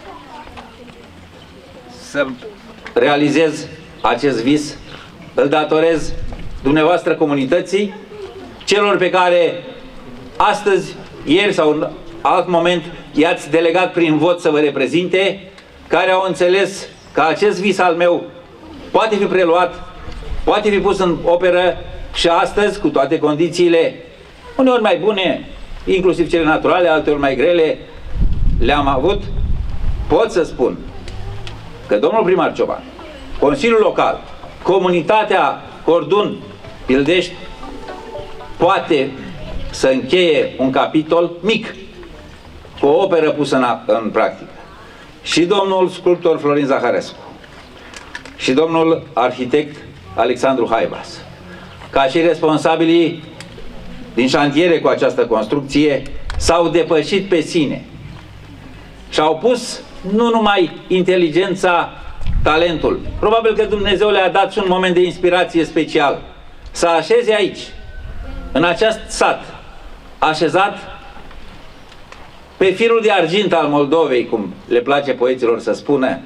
să realizez acest vis, îl datorez dumneavoastră comunității, celor pe care astăzi, ieri sau în alt moment i-ați delegat prin vot să vă reprezinte, care au înțeles că acest vis al meu poate fi preluat, poate fi pus în operă și astăzi, cu toate condițiile, uneori mai bune, inclusiv cele naturale, alteori mai grele, le-am avut, pot să spun că domnul primar Cioban, Consiliul Local, comunitatea Cordun Pildești poate să încheie un capitol mic cu o operă pusă în, în practică. Și domnul sculptor Florin Zaharescu și domnul arhitect Alexandru Haibas, ca și responsabilii din șantiere cu această construcție, s-au depășit pe sine și au pus nu numai inteligența, talentul. Probabil că Dumnezeu le-a dat și un moment de inspirație special să așeze aici, în acest sat, așezat pe firul de argint al Moldovei, cum le place poeților să spună,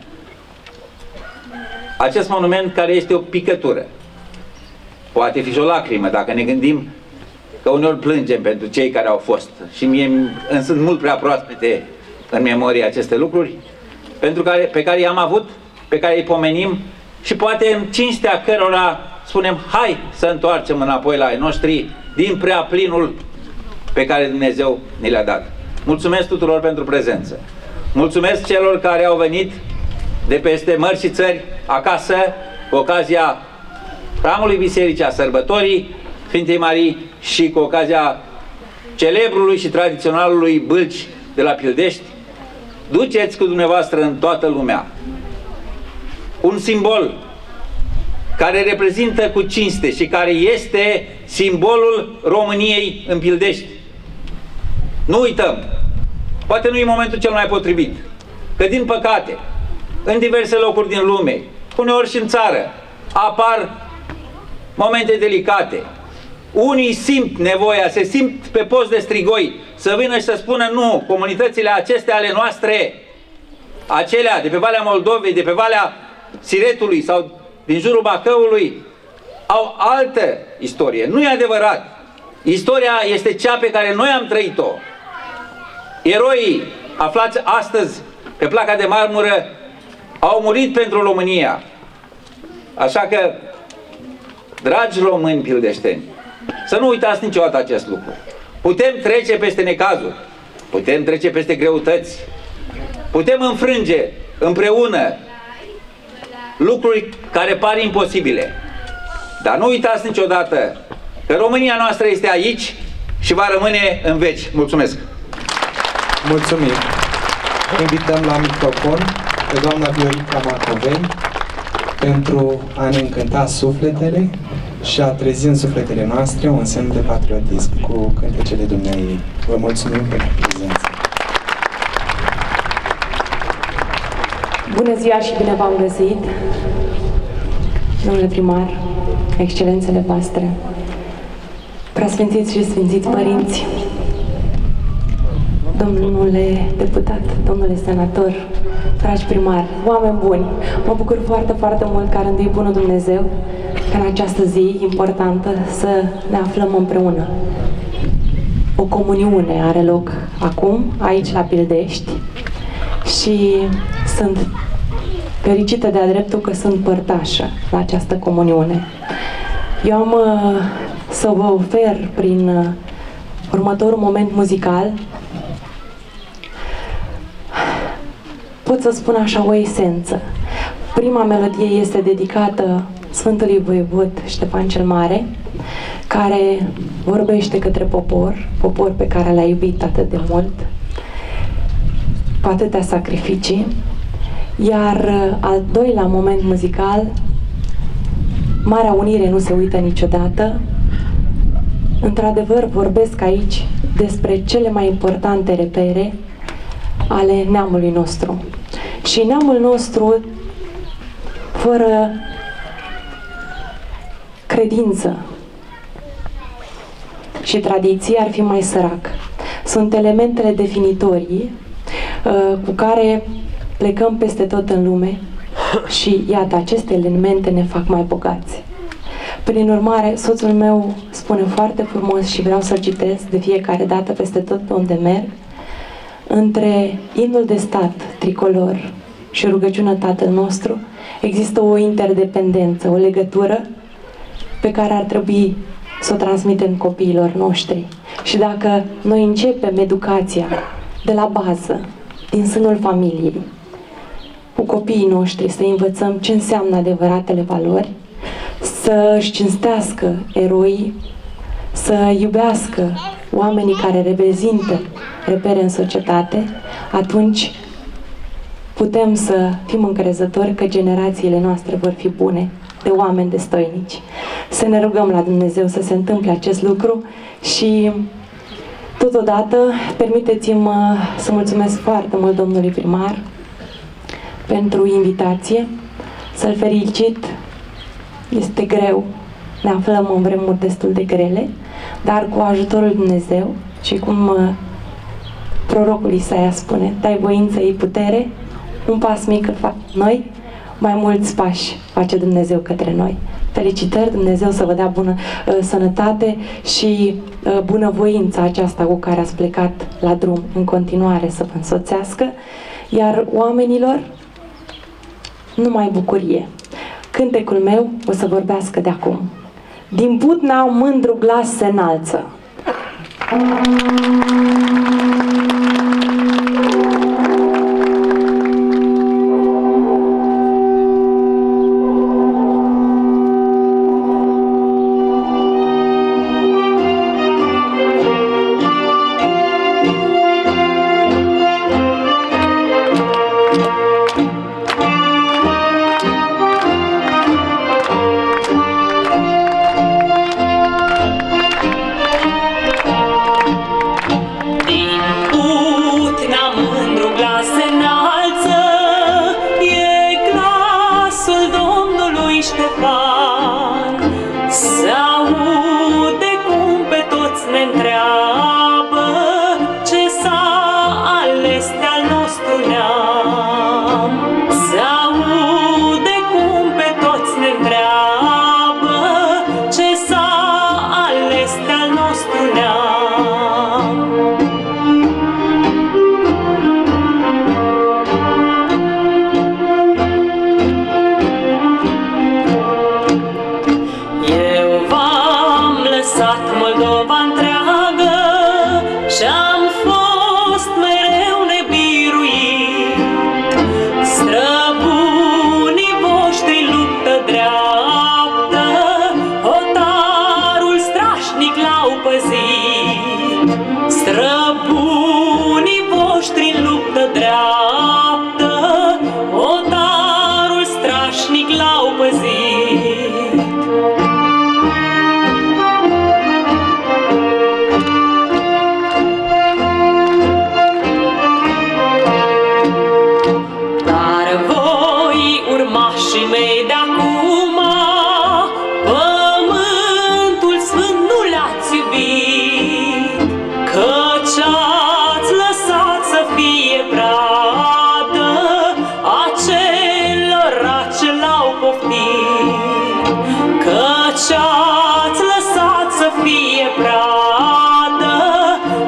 acest monument care este o picătură. Poate fi și o lacrimă, dacă ne gândim că uneori plângem pentru cei care au fost. Și mie îmi sunt mult prea proaspete în memorie aceste lucruri, pentru care, pe care i-am avut, pe care îi pomenim și poate în cinstea cărora spunem, hai să întoarcem înapoi la ai noștri din prea plinul pe care Dumnezeu ne le-a dat. Mulțumesc tuturor pentru prezență. Mulțumesc celor care au venit de peste mări și țări acasă cu ocazia hramului bisericii, a sărbătorii Sfintei Marii și cu ocazia celebrului și tradiționalului bâlci de la Pildești. Duceți cu dumneavoastră în toată lumea un simbol care reprezintă cu cinste și care este simbolul României în Pildești. Nu uităm, poate nu e momentul cel mai potrivit, că din păcate, în diverse locuri din lume, uneori și în țară, apar momente delicate. Unii simt nevoia, se simt pe post de strigoi să vină și să spună nu, comunitățile acestea ale noastre, acelea de pe Valea Moldovei, de pe Valea Siretului sau din jurul Bacăului, au altă istorie. Nu e adevărat. Istoria este cea pe care noi am trăit-o. Eroii aflați astăzi pe placa de marmură au murit pentru România. Așa că, dragi români pildeșteni, să nu uitați niciodată acest lucru. Putem trece peste necazuri, putem trece peste greutăți, putem înfrânge împreună lucruri care par imposibile. Dar nu uitați niciodată că România noastră este aici și va rămâne în veci. Mulțumesc! Mulțumim! Invităm la microfon pe doamna Viorica Macovei pentru a ne încânta sufletele și a trezi în sufletele noastre un semn de patriotism cu cântecele dumneavoastră. Vă mulțumim pentru prezență! Bună ziua și bine v-am găsit, domnule primar, excelențele voastre, preasfințiți și sfințiți părinți, domnule deputat, domnule senator, dragi primari, oameni buni, mă bucur foarte, foarte mult ca rândui bunul Dumnezeu ca în această zi importantă să ne aflăm împreună. o comuniune are loc acum, aici la Pildești, și sunt fericită de-a dreptul că sunt părtașă la această comuniune. Eu am să vă ofer prin următorul moment muzical, pot să spun așa, o esență. Prima melodie este dedicată Sfântului Voievod Ștefan cel Mare, care vorbește către popor, popor pe care l-a iubit atât de mult, cu atâtea sacrificii. Iar al doilea moment muzical, Marea Unire nu se uită niciodată. Într-adevăr, vorbesc aici despre cele mai importante repere ale neamului nostru. Și neamul nostru, fără credință și tradiție, ar fi mai sărac. Sunt elementele definitorii uh, cu care plecăm peste tot în lume și, iată, aceste elemente ne fac mai bogați. Prin urmare, soțul meu spune foarte frumos și vreau să-l citesc de fiecare dată peste tot pe unde merg: între imnul de stat tricolor și rugăciunea Tatăl nostru există o interdependență, o legătură pe care ar trebui să o transmitem copiilor noștri. Și dacă noi începem educația de la bază, din sânul familiei, cu copiii noștri, să învățăm ce înseamnă adevăratele valori, să își cinstească eroii, să iubească oamenii care reprezintă repere în societate, atunci putem să fim încrezători că generațiile noastre vor fi bune, de oameni destoinici. Să ne rugăm la Dumnezeu să se întâmple acest lucru și totodată permiteți-mi să mulțumesc foarte mult domnului primar pentru invitație, să-l felicit. Este greu, ne aflăm în vremuri destul de grele, dar cu ajutorul lui Dumnezeu și cum prorocul Isaia spune, dai voință, ei putere, un pas mic îl fac noi, mai mulți pași face Dumnezeu către noi. Felicitări, Dumnezeu să vă dea bună uh, sănătate și uh, bunăvoința aceasta cu care ați plecat la drum în continuare să vă însoțească, iar oamenilor numai bucurie. Cântecul meu o să vorbească de acum. Din Putna un mândru glas se înalță. Căci ați lăsat să fie pradă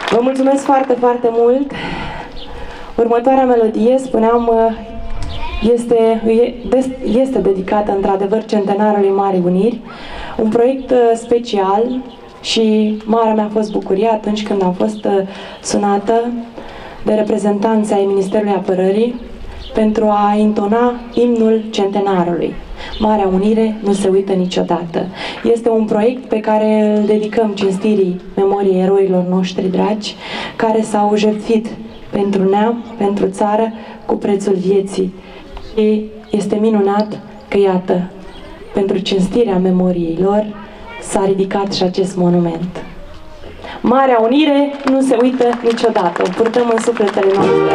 Vă mulțumesc foarte, foarte mult. Următoarea melodie, spuneam, este, este dedicată într-adevăr centenarului Marii Uniri, un proiect special și marea mea a fost bucurie atunci când am fost sunată de reprezentanții ai Ministerului Apărării pentru a intona imnul centenarului. Marea Unire nu se uită niciodată. Este un proiect pe care îl dedicăm cinstirii memoriei eroilor noștri dragi, care s-au jertfit pentru neam, pentru țară, cu prețul vieții. Și este minunat că, iată, pentru cinstirea memoriei lor s-a ridicat și acest monument. Marea Unire nu se uită niciodată. O purtăm în sufletele noastre.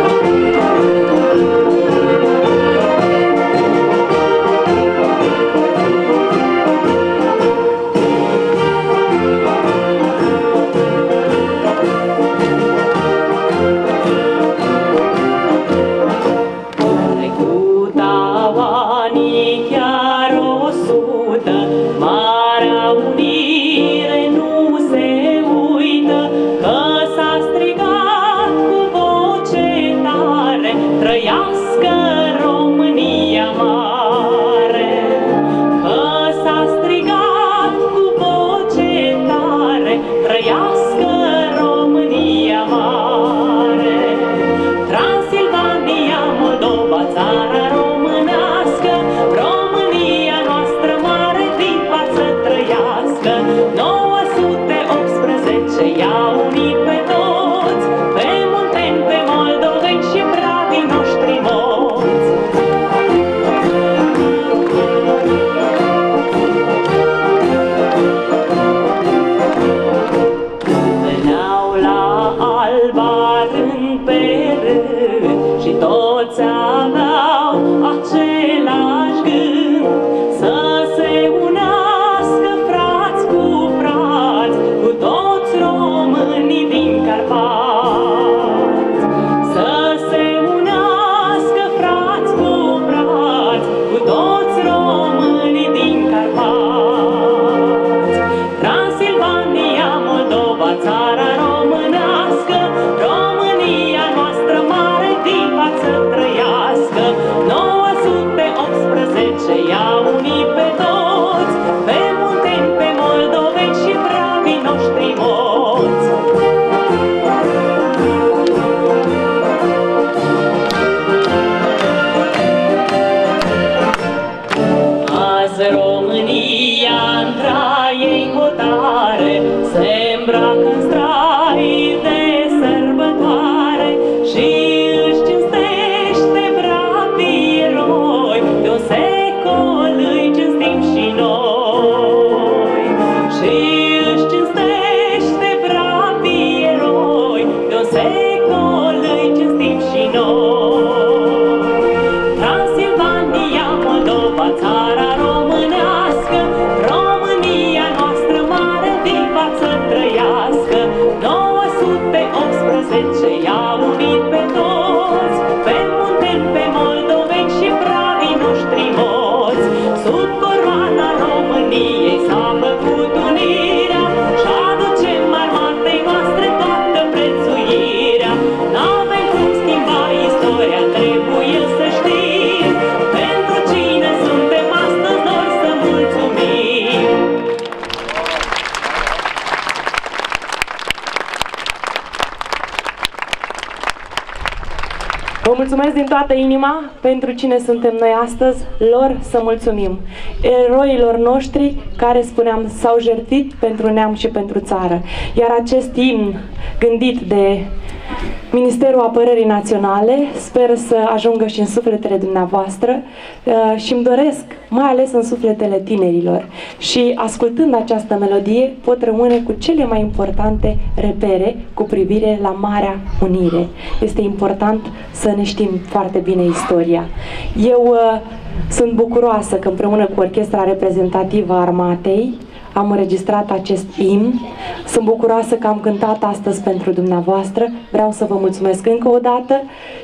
Mulțumesc din toată inima pentru cine suntem noi astăzi, lor să mulțumim. Eroilor noștri care, spuneam, s-au jertfit pentru neam și pentru țară. Iar acest imn gândit de Ministerul Apărării Naționale sper să ajungă și în sufletele dumneavoastră și îmi doresc, mai ales în sufletele tinerilor. Și ascultând această melodie pot rămâne cu cele mai importante repere cu privire la Marea Unire. Este important să ne știm foarte bine istoria. Eu uh, sunt bucuroasă că împreună cu Orchestra Reprezentativă a Armatei am înregistrat acest imn. Sunt bucuroasă că am cântat astăzi pentru dumneavoastră. Vreau să vă mulțumesc încă o dată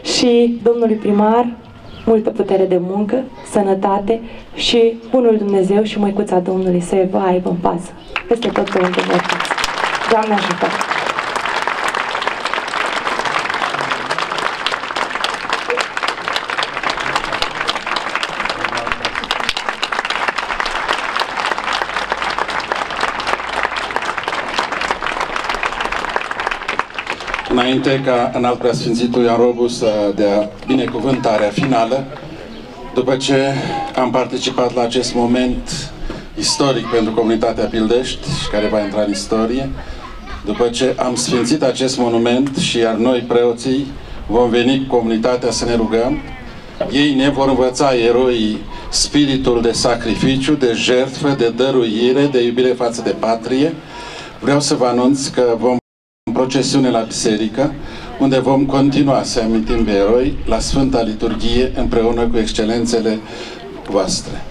și domnului primar, multă putere de muncă, sănătate și Bunul Dumnezeu și Măicuța Domnului să vă aibă în pază. Peste tot pe unde vă fiți. Doamne ajută! Înainte ca înalt preasfințitul Ioan Robu să dea binecuvântarea finală, după ce am participat la acest moment istoric pentru comunitatea Pildești și care va intra în istorie, după ce am sfințit acest monument și iar noi, preoții, vom veni cu comunitatea să ne rugăm, ei ne vor învăța, eroii, spiritul de sacrificiu, de jertfă, de dăruire, de iubire față de patrie. Vreau să vă anunț că vom în procesiune la biserică, unde vom continua să amintim pe eroi la Sfânta Liturghie împreună cu excelențele voastre.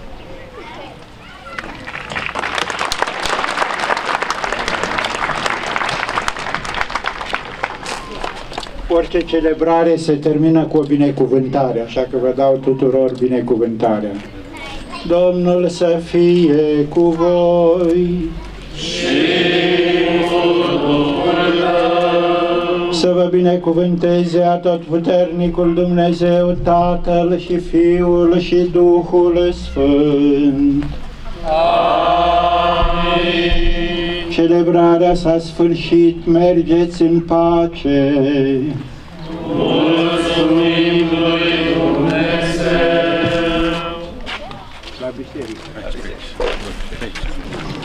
Orice celebrare se termină cu o binecuvântare, așa că vă dau tuturor binecuvântarea. Domnul să fie cu voi și să vă binecuvânteze atotputernicul Dumnezeu, Tatăl și Fiul și Duhul Sfânt. Amin. Celebrarea s-a sfârșit, mergeți în pace. Mulțumim lui Dumnezeu! La biserică.